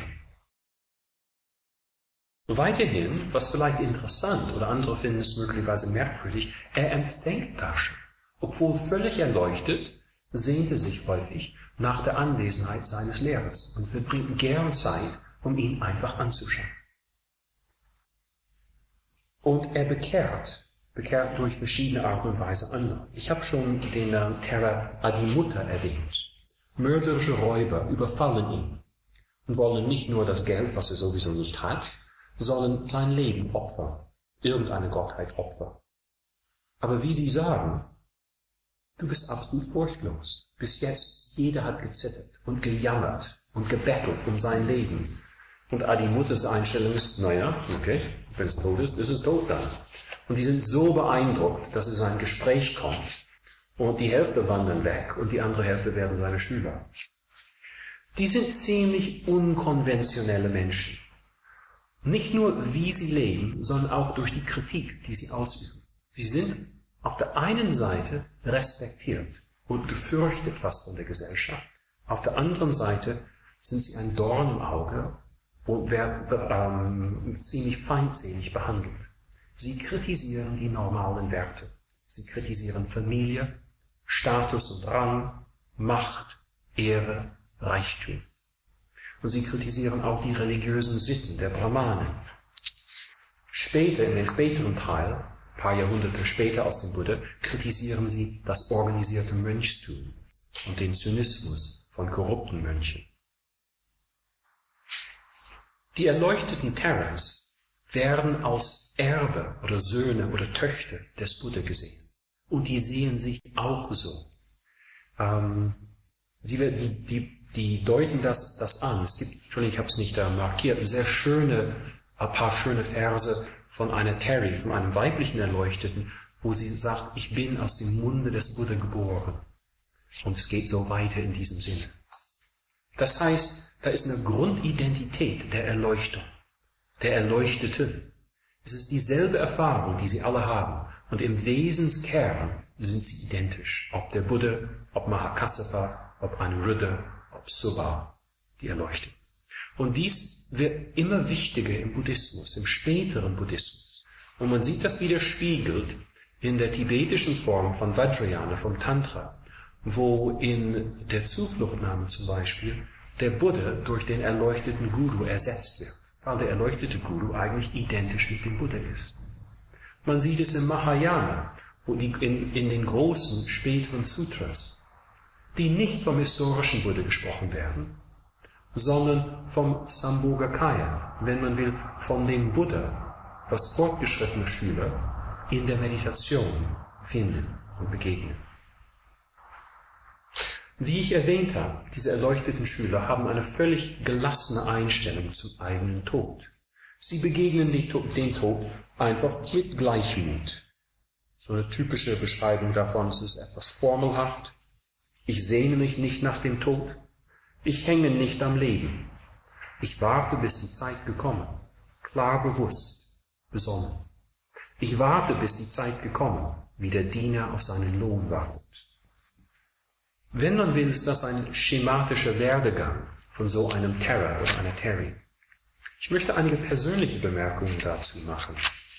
Weiterhin, was vielleicht interessant oder andere finden es möglicherweise merkwürdig, er empfängt Darshan. Obwohl völlig erleuchtet, sehnt er sich häufig nach der Anwesenheit seines Lehrers und verbringt gern Zeit, um ihn einfach anzuschauen. Und er bekehrt bekehrt durch verschiedene Arten und Weise andere. Ich habe schon den äh, Terra Adimutta erwähnt. Mörderische Räuber überfallen ihn und wollen nicht nur das Geld, was er sowieso nicht hat, sondern sein Leben opfern, irgendeine Gottheit opfern. Aber wie sie sagen, du bist absolut furchtlos. Bis jetzt, jeder hat gezittert und gejammert und gebettelt um sein Leben. Und Adimuttas Einstellung ist, naja, okay, wenn es tot ist, ist es tot dann. Und die sind so beeindruckt, dass es ein Gespräch kommt. Und die Hälfte wandern weg und die andere Hälfte werden seine Schüler. Die sind ziemlich unkonventionelle Menschen. Nicht nur, wie sie leben, sondern auch durch die Kritik, die sie ausüben. Sie sind auf der einen Seite respektiert und gefürchtet fast von der Gesellschaft. Auf der anderen Seite sind sie ein Dorn im Auge und werden ähm, ziemlich feindselig behandelt. Sie kritisieren die normalen Werte. Sie kritisieren Familie, Status und Rang, Macht, Ehre, Reichtum. Und sie kritisieren auch die religiösen Sitten der Brahmanen. Später, in dem späteren Teil, ein paar Jahrhunderte später aus dem Buddha, kritisieren sie das organisierte Mönchstum und den Zynismus von korrupten Mönchen. Die erleuchteten Terrans werden als Erbe oder Söhne oder Töchter des Buddha gesehen. Und die sehen sich auch so. Ähm, sie, die, die, die deuten das, das an. Es gibt, Entschuldigung, ich habe es nicht da markiert, sehr schöne, ein paar schöne Verse von einer Terry, von einem weiblichen Erleuchteten, wo sie sagt, ich bin aus dem Munde des Buddha geboren. Und es geht so weiter in diesem Sinne. Das heißt, da ist eine Grundidentität der Erleuchtung, der Erleuchteten. Es ist dieselbe Erfahrung, die sie alle haben. Und im Wesenskern sind sie identisch. Ob der Buddha, ob Mahakassapa, ob Anuruddha, ob Subba, die Erleuchtung. Und dies wird immer wichtiger im Buddhismus, im späteren Buddhismus. Und man sieht das widerspiegelt in der tibetischen Form von Vajrayana, vom Tantra, wo in der Zufluchtnahme zum Beispiel der Buddha durch den erleuchteten Guru ersetzt wird, weil der erleuchtete Guru eigentlich identisch mit dem Buddha ist. Man sieht es im Mahayana, wo die in, in den großen späteren Sutras, die nicht vom historischen Buddha gesprochen werden, sondern vom Sambhogakaya, wenn man will, von dem Buddha, was fortgeschrittene Schüler in der Meditation finden und begegnen. Wie ich erwähnt habe, diese erleuchteten Schüler haben eine völlig gelassene Einstellung zum eigenen Tod. Sie begegnen den Tod einfach mit Gleichmut. So eine typische Beschreibung davon ist es etwas formelhaft. Ich sehne mich nicht nach dem Tod. Ich hänge nicht am Leben. Ich warte, bis die Zeit gekommen. Klar bewusst, besonnen. Ich warte, bis die Zeit gekommen, wie der Diener auf seinen Lohn wartet. Wenn man will, ist das ein schematischer Werdegang von so einem Terra oder einer Terry. Ich möchte einige persönliche Bemerkungen dazu machen.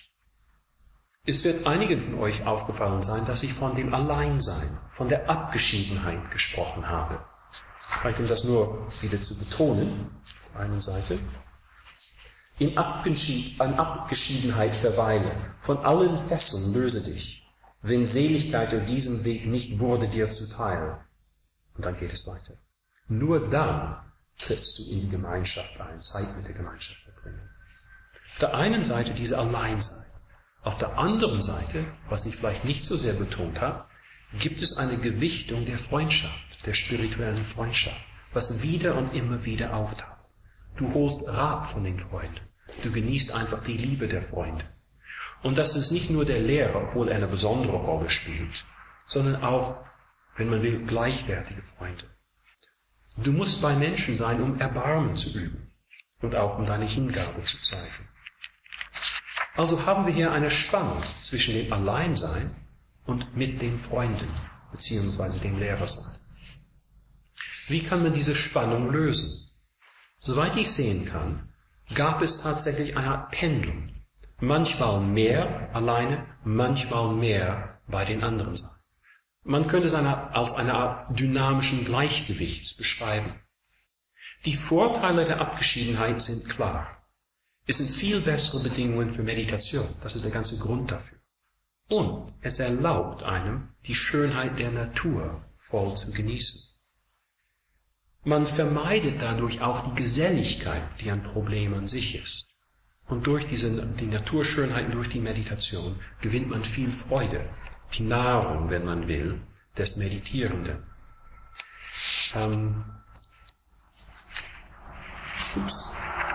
Es wird einigen von euch aufgefallen sein, dass ich von dem Alleinsein, von der Abgeschiedenheit gesprochen habe. Vielleicht um das nur wieder zu betonen, auf der einen Seite. In Abgeschied- an Abgeschiedenheit verweile, von allen Fesseln löse dich, wenn Seligkeit auf diesem Weg nicht wurde dir zuteil. Und dann geht es weiter. Nur dann trittst du in die Gemeinschaft ein, Zeit mit der Gemeinschaft verbringen. Auf der einen Seite diese Alleinsein. Auf der anderen Seite, was ich vielleicht nicht so sehr betont habe, gibt es eine Gewichtung der Freundschaft, der spirituellen Freundschaft, was wieder und immer wieder auftaucht. Du holst Rat von den Freunden. Du genießt einfach die Liebe der Freunde. Und das ist nicht nur der Lehrer, obwohl er eine besondere Rolle spielt, sondern auch, wenn man will, gleichwertige Freunde. Du musst bei Menschen sein, um Erbarmen zu üben und auch um deine Hingabe zu zeigen. Also haben wir hier eine Spannung zwischen dem Alleinsein und mit den Freunden, beziehungsweise dem Lehrersein. Wie kann man diese Spannung lösen? Soweit ich sehen kann, gab es tatsächlich eine Art Pendeln. Manchmal mehr alleine, manchmal mehr bei den anderen sein. Man könnte es als eine Art dynamischen Gleichgewichts beschreiben. Die Vorteile der Abgeschiedenheit sind klar. Es sind viel bessere Bedingungen für Meditation. Das ist der ganze Grund dafür. Und es erlaubt einem, die Schönheit der Natur voll zu genießen. Man vermeidet dadurch auch die Geselligkeit, die ein Problem an sich ist. Und durch diese, die Naturschönheit, durch die Meditation, gewinnt man viel Freude, die Nahrung, wenn man will, des Meditierenden. Ähm, ups.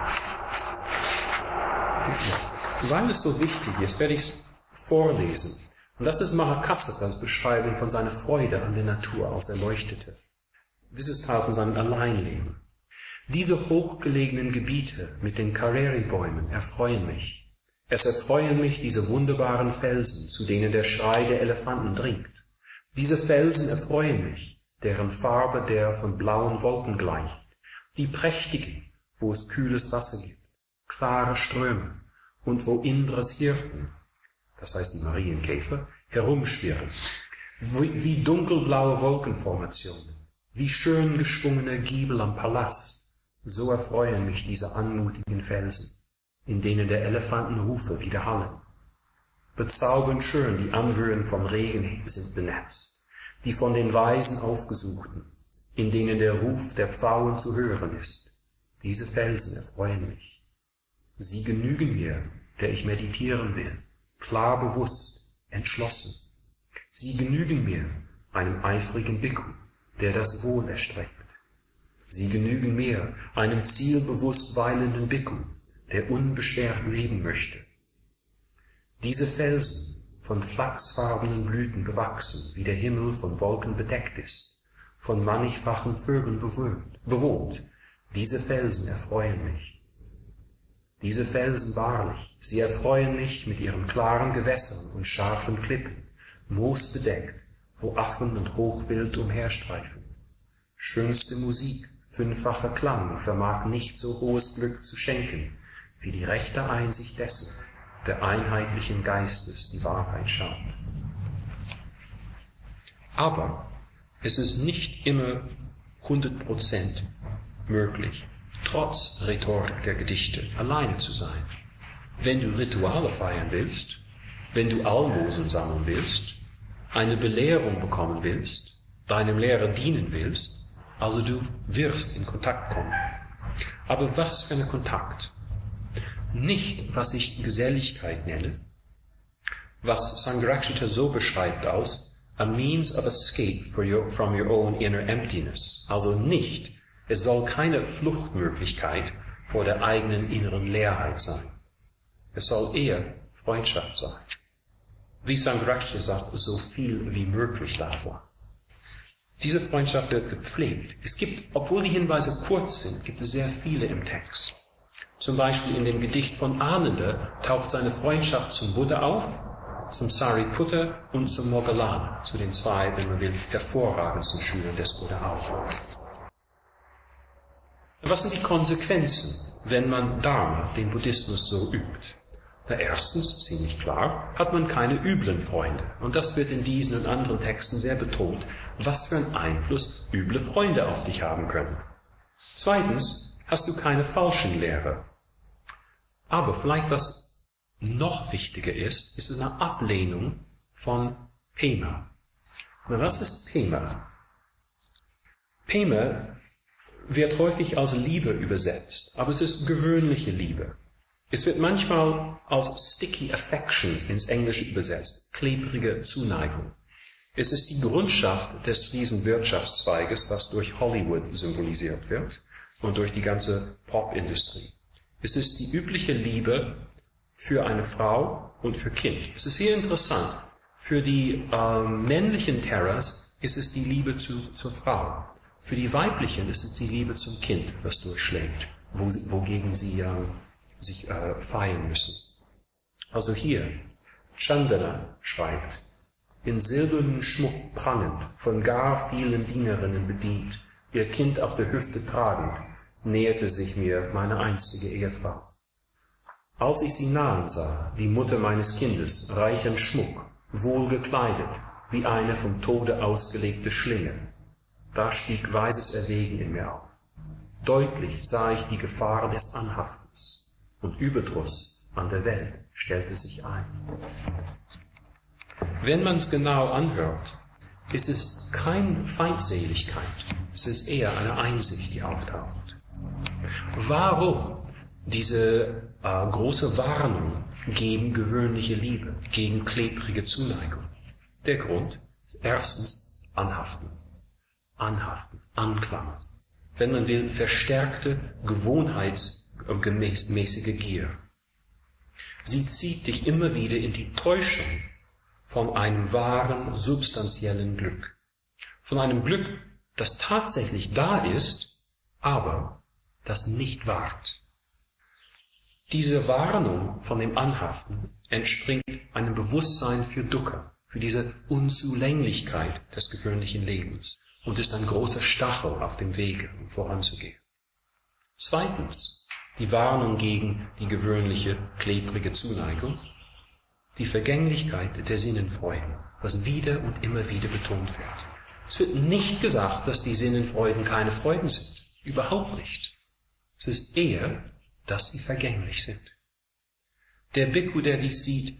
Weil es so wichtig ist, werde ich es vorlesen. Und das ist Mahakassapas Beschreibung von seiner Freude an der Natur als Erleuchtete. Dieses Teil von seinem Alleinleben. Diese hochgelegenen Gebiete mit den Kareri-Bäumen erfreuen mich. Es erfreuen mich diese wunderbaren Felsen, zu denen der Schrei der Elefanten dringt. Diese Felsen erfreuen mich, deren Farbe der von blauen Wolken gleicht. Die prächtigen, wo es kühles Wasser gibt, klare Ströme und wo Indras Hirten, das heißt die Marienkäfer, herumschwirren. Wie, wie dunkelblaue Wolkenformationen, wie schön geschwungene Giebel am Palast, so erfreuen mich diese anmutigen Felsen, in denen der Elefantenrufe widerhallen. Bezaubernd schön die Anhöhen vom Regen sind benetzt, die von den Weisen aufgesuchten, in denen der Ruf der Pfauen zu hören ist. Diese Felsen erfreuen mich. Sie genügen mir, der ich meditieren will, klar bewusst, entschlossen. Sie genügen mir, einem eifrigen Bhikkhu, der das Wohl erstrebt. Sie genügen mir, einem zielbewusst weilenden Bhikkhu, der unbeschwert leben möchte. Diese Felsen, von flachsfarbenen Blüten bewachsen, wie der Himmel von Wolken bedeckt ist, von mannigfachen Vögeln bewohnt, bewohnt, diese Felsen erfreuen mich. Diese Felsen wahrlich, sie erfreuen mich mit ihren klaren Gewässern und scharfen Klippen, moosbedeckt, wo Affen und Hochwild umherstreifen. Schönste Musik, fünffacher Klang vermag nicht so hohes Glück zu schenken, wie die rechte Einsicht dessen, der einheitlichen Geistes die Wahrheit schaut. Aber es ist nicht immer hundert Prozent möglich, trotz Rhetorik der Gedichte alleine zu sein. Wenn du Rituale feiern willst, wenn du Almosen sammeln willst, eine Belehrung bekommen willst, deinem Lehrer dienen willst, also du wirst in Kontakt kommen. Aber was für ein Kontakt? Nicht, was ich Geselligkeit nenne, was Sangharakshita so beschreibt als a means of escape for your, from your own inner emptiness. Also nicht, es soll keine Fluchtmöglichkeit vor der eigenen inneren Leerheit sein. Es soll eher Freundschaft sein. Wie Sangharakshita sagt, so viel wie möglich davon. Diese Freundschaft wird gepflegt. Es gibt, obwohl die Hinweise kurz sind, gibt es sehr viele im Text. Zum Beispiel in dem Gedicht von Ananda taucht seine Freundschaft zum Buddha auf, zum Sariputta und zum Moggallana, zu den zwei, wenn man will, hervorragendsten Schülern des Buddha auf. Was sind die Konsequenzen, wenn man Dharma, den Buddhismus, so übt? Na, erstens, ziemlich klar, hat man keine üblen Freunde. Und das wird in diesen und anderen Texten sehr betont, was für einen Einfluss üble Freunde auf dich haben können. Zweitens, hast du keine falschen Lehrer. Aber vielleicht was noch wichtiger ist, ist es eine Ablehnung von Pema. Na, was ist Pema? Pema wird häufig als Liebe übersetzt, aber es ist gewöhnliche Liebe. Es wird manchmal als sticky affection ins Englische übersetzt, klebrige Zuneigung. Es ist die Grundschaft des Riesenwirtschaftszweiges, was durch Hollywood symbolisiert wird und durch die ganze Popindustrie. Es ist die übliche Liebe für eine Frau und für Kind. Es ist sehr interessant. Für die äh, männlichen Terras ist es die Liebe zu, zur Frau. Für die weiblichen ist es die Liebe zum Kind, was durchschlägt, wo, wogegen sie äh, sich äh, feiern müssen. Also hier, Chandana schreibt, in silbernen Schmuck prangend, von gar vielen Dienerinnen bedient, ihr Kind auf der Hüfte tragend, näherte sich mir meine einstige Ehefrau. Als ich sie nahen sah, die Mutter meines Kindes, reich an Schmuck, wohl gekleidet, wie eine vom Tode ausgelegte Schlinge, da stieg weises Erwägen in mir auf. Deutlich sah ich die Gefahr des Anhaftens, und Überdruss an der Welt stellte sich ein. Wenn man es genau anhört, ist es keine Feindseligkeit, es ist eher eine Einsicht, die auftaucht. Warum diese äh, große Warnung gegen gewöhnliche Liebe, gegen klebrige Zuneigung? Der Grund ist erstens Anhaften, Anhaften, Anklammern. Wenn man will, verstärkte gewohnheitsmäßige Gier. Sie zieht dich immer wieder in die Täuschung von einem wahren, substanziellen Glück. Von einem Glück, das tatsächlich da ist, aber das nicht wahrt. Diese Warnung von dem Anhaften entspringt einem Bewusstsein für Dukkha, für diese Unzulänglichkeit des gewöhnlichen Lebens und ist ein großer Stachel auf dem Wege, um voranzugehen. Zweitens, die Warnung gegen die gewöhnliche, klebrige Zuneigung, die Vergänglichkeit der Sinnenfreuden, was wieder und immer wieder betont wird. Es wird nicht gesagt, dass die Sinnenfreuden keine Freuden sind. Überhaupt nicht. Es ist eher, dass sie vergänglich sind. Der Bhikkhu, der dies sieht,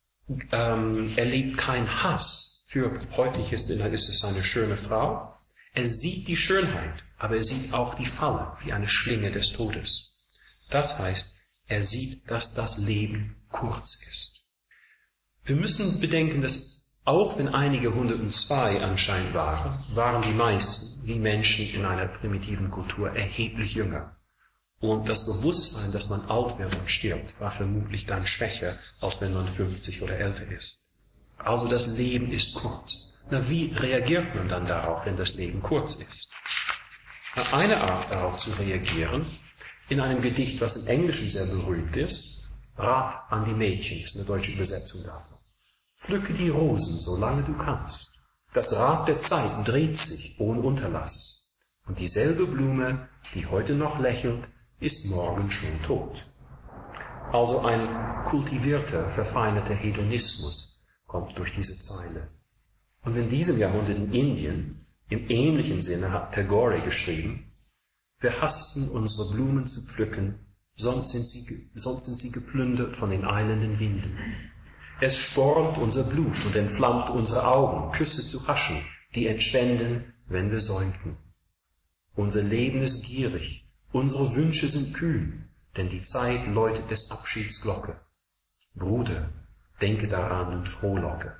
ähm, erlebt keinen Hass für, häufig ist, ist es eine schöne Frau. Er sieht die Schönheit, aber er sieht auch die Falle, wie eine Schlinge des Todes. Das heißt, er sieht, dass das Leben kurz ist. Wir müssen bedenken, dass auch wenn einige hundertzwei anscheinend waren, waren die meisten, wie Menschen in einer primitiven Kultur, erheblich jünger. Und das Bewusstsein, dass man alt wird und stirbt, war vermutlich dann schwächer, als wenn man fünfzig oder älter ist. Also das Leben ist kurz. Na, wie reagiert man dann darauf, wenn das Leben kurz ist? Na, eine Art darauf zu reagieren, in einem Gedicht, was im Englischen sehr berühmt ist, Rat an die Mädchen, ist eine deutsche Übersetzung davon. Pflücke die Rosen, solange du kannst. Das Rad der Zeit dreht sich ohne Unterlass. Und dieselbe Blume, die heute noch lächelt, ist morgen schon tot. Also ein kultivierter, verfeinerter Hedonismus kommt durch diese Zeile. Und in diesem Jahrhundert in Indien, im ähnlichen Sinne hat Tagore geschrieben, wir hassten unsere Blumen zu pflücken, sonst sind sie, sonst sind sie geplündert von den eilenden Winden. Es spornt unser Blut und entflammt unsere Augen, Küsse zu haschen, die entschwenden, wenn wir säumten. Unser Leben ist gierig, unsere Wünsche sind kühn, denn die Zeit läutet des Abschieds Glocke. Bruder, denke daran und frohlocke.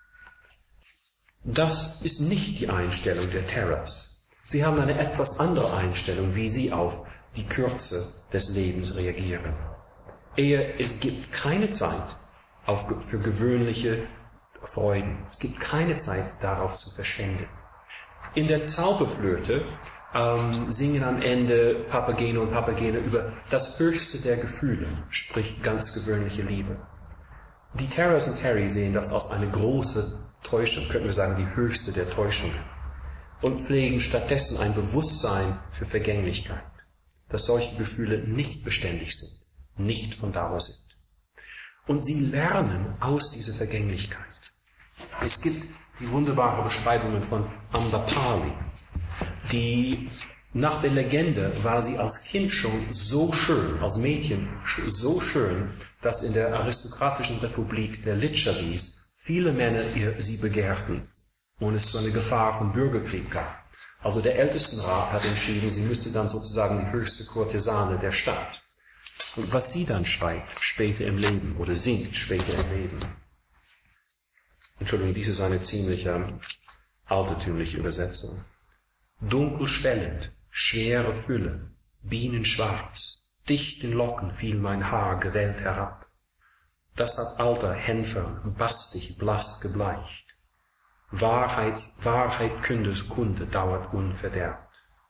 Das ist nicht die Einstellung der Terrors. Sie haben eine etwas andere Einstellung, wie sie auf die Kürze des Lebens reagieren. Eher, es gibt keine Zeit auf, für gewöhnliche Freuden. Es gibt keine Zeit, darauf zu verschwenden. In der Zauberflöte ähm, singen am Ende Papageno und Papagene über das höchste der Gefühle, sprich ganz gewöhnliche Liebe. Die Terrors und Terry sehen das als eine große Täuschung, könnten wir sagen, die höchste der Täuschungen, und pflegen stattdessen ein Bewusstsein für Vergänglichkeit, dass solche Gefühle nicht beständig sind, nicht von Dauer sind. Und sie lernen aus dieser Vergänglichkeit. Es gibt die wunderbare Beschreibungen von Amrapali, die nach der Legende war sie als Kind schon so schön, als Mädchen so schön, dass in der aristokratischen Republik der Litchavis viele Männer ihr, sie begehrten und es so eine Gefahr von Bürgerkrieg gab. Also der Ältestenrat hat entschieden, sie müsste dann sozusagen die höchste Kurtisane der Stadt. Und was sie dann schreibt später im Leben oder singt später im Leben. Entschuldigung, dies ist eine ziemlich ähm, altertümliche Übersetzung. Dunkel schwellend, schwere Fülle, bienenschwarz, dicht in Locken fiel mein Haar gewellt herab. Das hat alter Hänfer bastig blass gebleicht. Wahrheit, Wahrheit Kündes Kunde dauert unverderbt.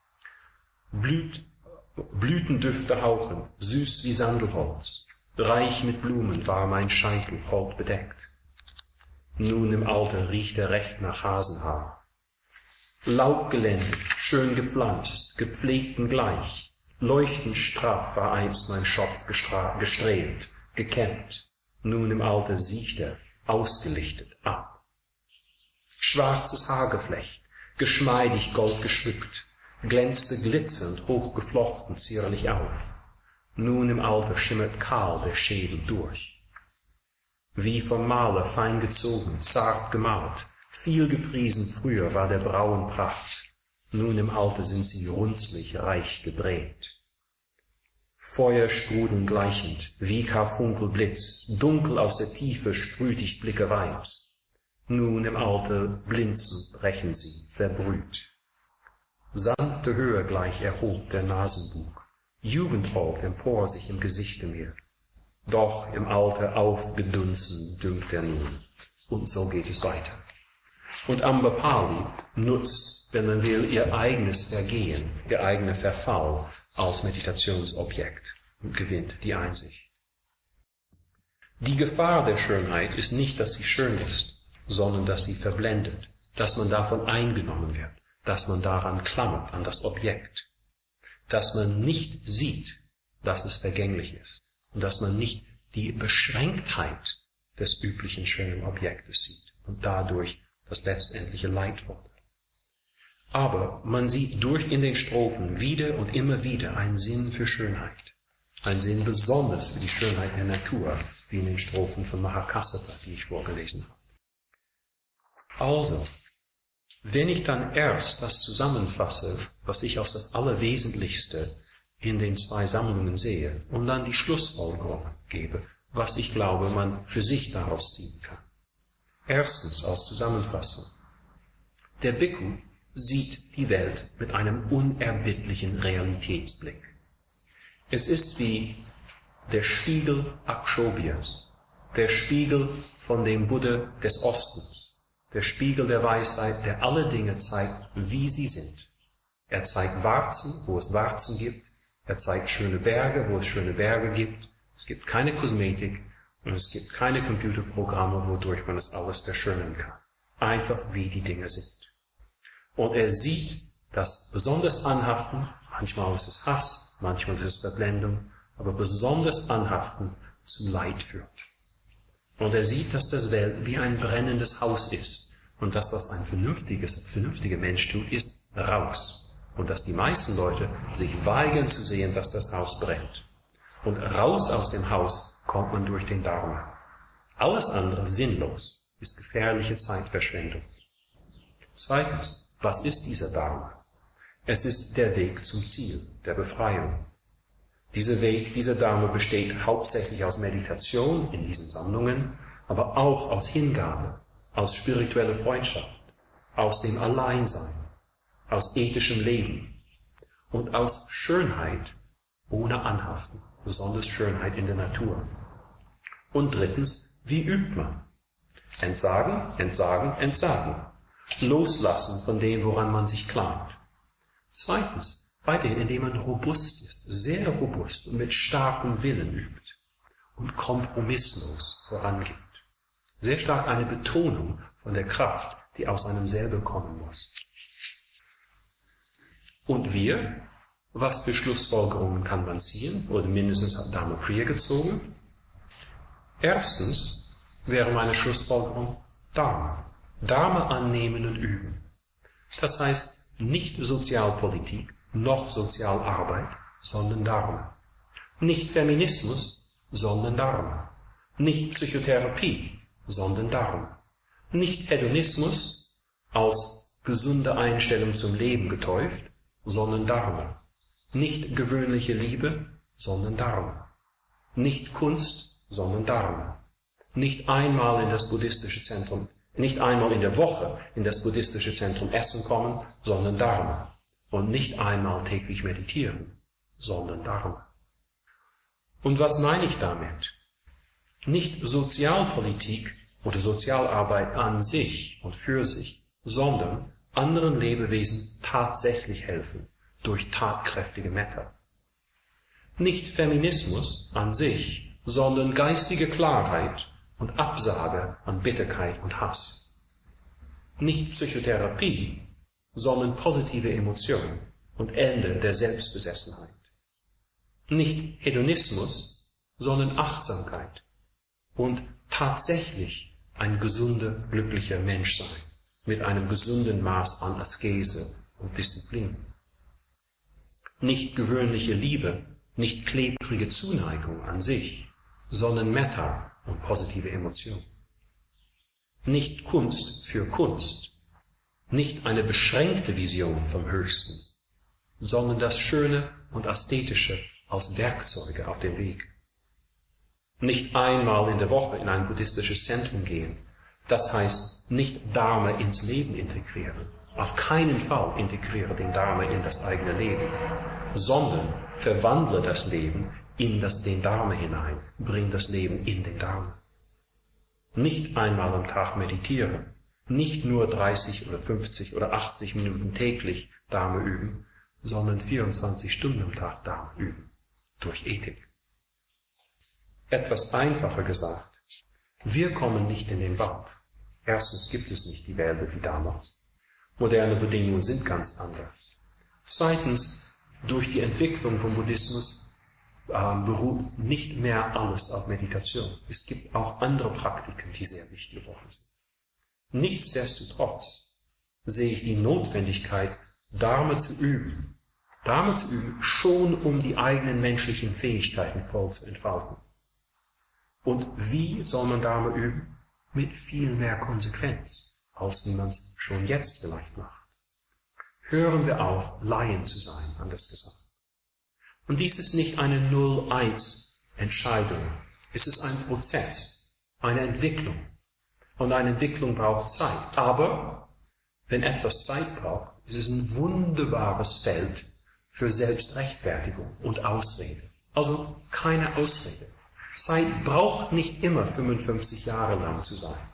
Blüt, Blütendüfte hauchen, süß wie Sandelholz. Reich mit Blumen war mein Scheitel hold bedeckt. Nun im Alter riecht er recht nach Hasenhaar. Laubgeländet, schön gepflanzt, gepflegten gleich. Leuchtend straff war einst mein Schopf gestrebt, gekämmt. Nun im Alter siecht er, ausgelichtet, ab. Schwarzes Haargeflecht, geschmeidig goldgeschmückt, glänzte glitzernd, hochgeflochten, zierlich auf. Nun im Alter schimmert kahl der Schädel durch. wie vom Maler fein gezogen, zart gemalt, viel gepriesen früher war der Brauen Pracht, nun im Alter sind sie runzlig, reich gebrämt. Feuersprudeln gleichend, wie Karfunkelblitz, dunkel aus der Tiefe sprüht ich Blicke weit, nun im Alter blinzend brechen sie, verbrüht. Sanfte Höhe gleich erhob der Nasenbug, Jugendhold empor sich im Gesichte mir, doch im Alter aufgedunsen dünkt er nun, und so geht es weiter. Und Amber Pali nutzt, wenn man will, ihr eigenes Vergehen, ihr eigener Verfall als Meditationsobjekt und gewinnt die Einsicht. Die Gefahr der Schönheit ist nicht, dass sie schön ist, sondern dass sie verblendet, dass man davon eingenommen wird, dass man daran klammert, an das Objekt, dass man nicht sieht, dass es vergänglich ist und dass man nicht die Beschränktheit des üblichen schönen Objektes sieht und dadurch das letztendliche Leid fordert. Aber man sieht durch in den Strophen wieder und immer wieder einen Sinn für Schönheit, einen Sinn besonders für die Schönheit der Natur, wie in den Strophen von Mahakassapa, die ich vorgelesen habe. Also, wenn ich dann erst das zusammenfasse, was ich als das Allerwesentlichste in den zwei Sammlungen sehe, und dann die Schlussfolgerung gebe, was ich glaube, man für sich daraus ziehen kann. Erstens als Zusammenfassung. Der Bhikkhu sieht die Welt mit einem unerbittlichen Realitätsblick. Es ist wie der Spiegel Akshobhyas, der Spiegel von dem Buddha des Ostens, der Spiegel der Weisheit, der alle Dinge zeigt, wie sie sind. Er zeigt Warzen, wo es Warzen gibt, er zeigt schöne Berge, wo es schöne Berge gibt, es gibt keine Kosmetik und es gibt keine Computerprogramme, wodurch man es alles verschönern kann. Einfach wie die Dinge sind. Und er sieht, dass besonders Anhaften, manchmal ist es Hass, manchmal ist es Verblendung, aber besonders Anhaften zu Leid führt. Und er sieht, dass das Welt wie ein brennendes Haus ist und dass was ein vernünftiges, vernünftiger Mensch tut, ist raus. Und dass die meisten Leute sich weigern zu sehen, dass das Haus brennt. Und raus aus dem Haus kommt man durch den Dharma. Alles andere sinnlos, ist gefährliche Zeitverschwendung. Zweitens, was ist dieser Dharma? Es ist der Weg zum Ziel, der Befreiung. Dieser Weg, dieser Dharma besteht hauptsächlich aus Meditation in diesen Sammlungen, aber auch aus Hingabe, aus spiritueller Freundschaft, aus dem Alleinsein, aus ethischem Leben und aus Schönheit ohne Anhaften, besonders Schönheit in der Natur. Und drittens, wie übt man? Entsagen, entsagen, entsagen. Loslassen von dem, woran man sich klammert. Zweitens, weiterhin, indem man robust ist, sehr robust und mit starkem Willen übt und kompromisslos vorangeht. Sehr stark eine Betonung von der Kraft, die aus einem selber kommen muss. Und wir, was für Schlussfolgerungen kann man ziehen, oder mindestens hat Dharma Kriya gezogen? Erstens wäre meine Schlussfolgerung Dharma. Dharma annehmen und üben. Das heißt, nicht Sozialpolitik, noch Sozialarbeit, sondern Dharma. Nicht Feminismus, sondern Dharma. Nicht Psychotherapie, sondern Dharma. Nicht Hedonismus als gesunde Einstellung zum Leben getauft, sondern Dharma. Nicht gewöhnliche Liebe, sondern Dharma. Nicht Kunst, sondern Dharma. Nicht einmal in das buddhistische Zentrum, nicht einmal in der Woche in das buddhistische Zentrum essen kommen, sondern Dharma. Und nicht einmal täglich meditieren, sondern Dharma. Und was meine ich damit? Nicht Sozialpolitik oder Sozialarbeit an sich und für sich, sondern anderen Lebewesen tatsächlich helfen durch tatkräftige Metta. Nicht Feminismus an sich, sondern geistige Klarheit und Absage an Bitterkeit und Hass. Nicht Psychotherapie, sondern positive Emotionen und Ende der Selbstbesessenheit. Nicht Hedonismus, sondern Achtsamkeit und tatsächlich ein gesunder, glücklicher Mensch sein, mit einem gesunden Maß an Askese und Disziplin. Nicht gewöhnliche Liebe, nicht klebrige Zuneigung an sich, sondern Metta, und positive Emotion. Nicht Kunst für Kunst, nicht eine beschränkte Vision vom Höchsten, sondern das Schöne und Ästhetische als Werkzeuge auf dem Weg. Nicht einmal in der Woche in ein buddhistisches Zentrum gehen, das heißt nicht Dharma ins Leben integrieren. Auf keinen Fall integriere den Dharma in das eigene Leben, sondern verwandle das Leben in das, den Dharma hinein, bring das Leben in den Dharma. Nicht einmal am Tag meditieren, nicht nur dreißig oder fünfzig oder achtzig Minuten täglich Dharma üben, sondern vierundzwanzig Stunden am Tag Dharma üben, durch Ethik. Etwas einfacher gesagt, wir kommen nicht in den Wald. Erstens gibt es nicht die Wälder wie damals. Moderne Bedingungen sind ganz anders. Zweitens, durch die Entwicklung vom Buddhismus äh, beruht nicht mehr alles auf Meditation. Es gibt auch andere Praktiken, die sehr wichtig geworden sind. Nichtsdestotrotz sehe ich die Notwendigkeit, Dharma zu üben. Dharma zu üben, schon um die eigenen menschlichen Fähigkeiten voll zu entfalten. Und wie soll man Dharma üben? Mit viel mehr Konsequenz, als wie man es schon jetzt vielleicht macht. Hören wir auf, Laien zu sein, anders gesagt. Und dies ist nicht eine null eins Entscheidung. Es ist ein Prozess, eine Entwicklung. Und eine Entwicklung braucht Zeit. Aber wenn etwas Zeit braucht, ist es ein wunderbares Feld für Selbstrechtfertigung und Ausrede. Also keine Ausrede. Zeit braucht nicht immer fünfundfünfzig Jahre lang zu sein.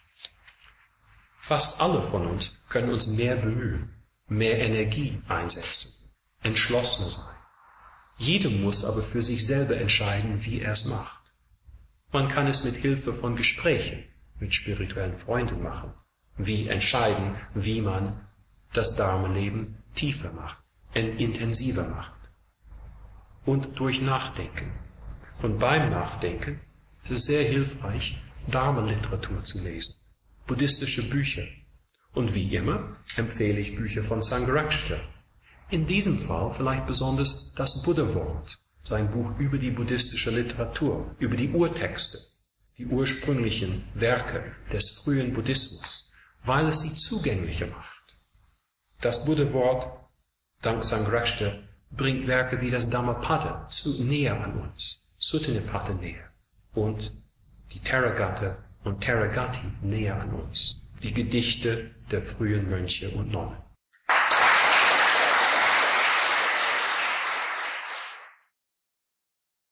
Fast alle von uns können uns mehr bemühen, mehr Energie einsetzen, entschlossener sein. Jeder muss aber für sich selber entscheiden, wie er es macht. Man kann es mit Hilfe von Gesprächen mit spirituellen Freunden machen, wie entscheiden, wie man das Dharma-Leben tiefer macht, intensiver macht. Und durch Nachdenken. Und beim Nachdenken ist es sehr hilfreich, Dharma-Literatur zu lesen, buddhistische Bücher. Und wie immer empfehle ich Bücher von Sangharakshita. In diesem Fall vielleicht besonders das Buddha-Wort, sein Buch über die buddhistische Literatur, über die Urtexte, die ursprünglichen Werke des frühen Buddhismus, weil es sie zugänglicher macht. Das Buddha-Wort, dank Sangharakshita, bringt Werke wie das Dhammapada zu näher an uns. Sutta-Nipata näher und die Theragatha und Theragati näher an uns, die Gedichte der frühen Mönche und Nonnen.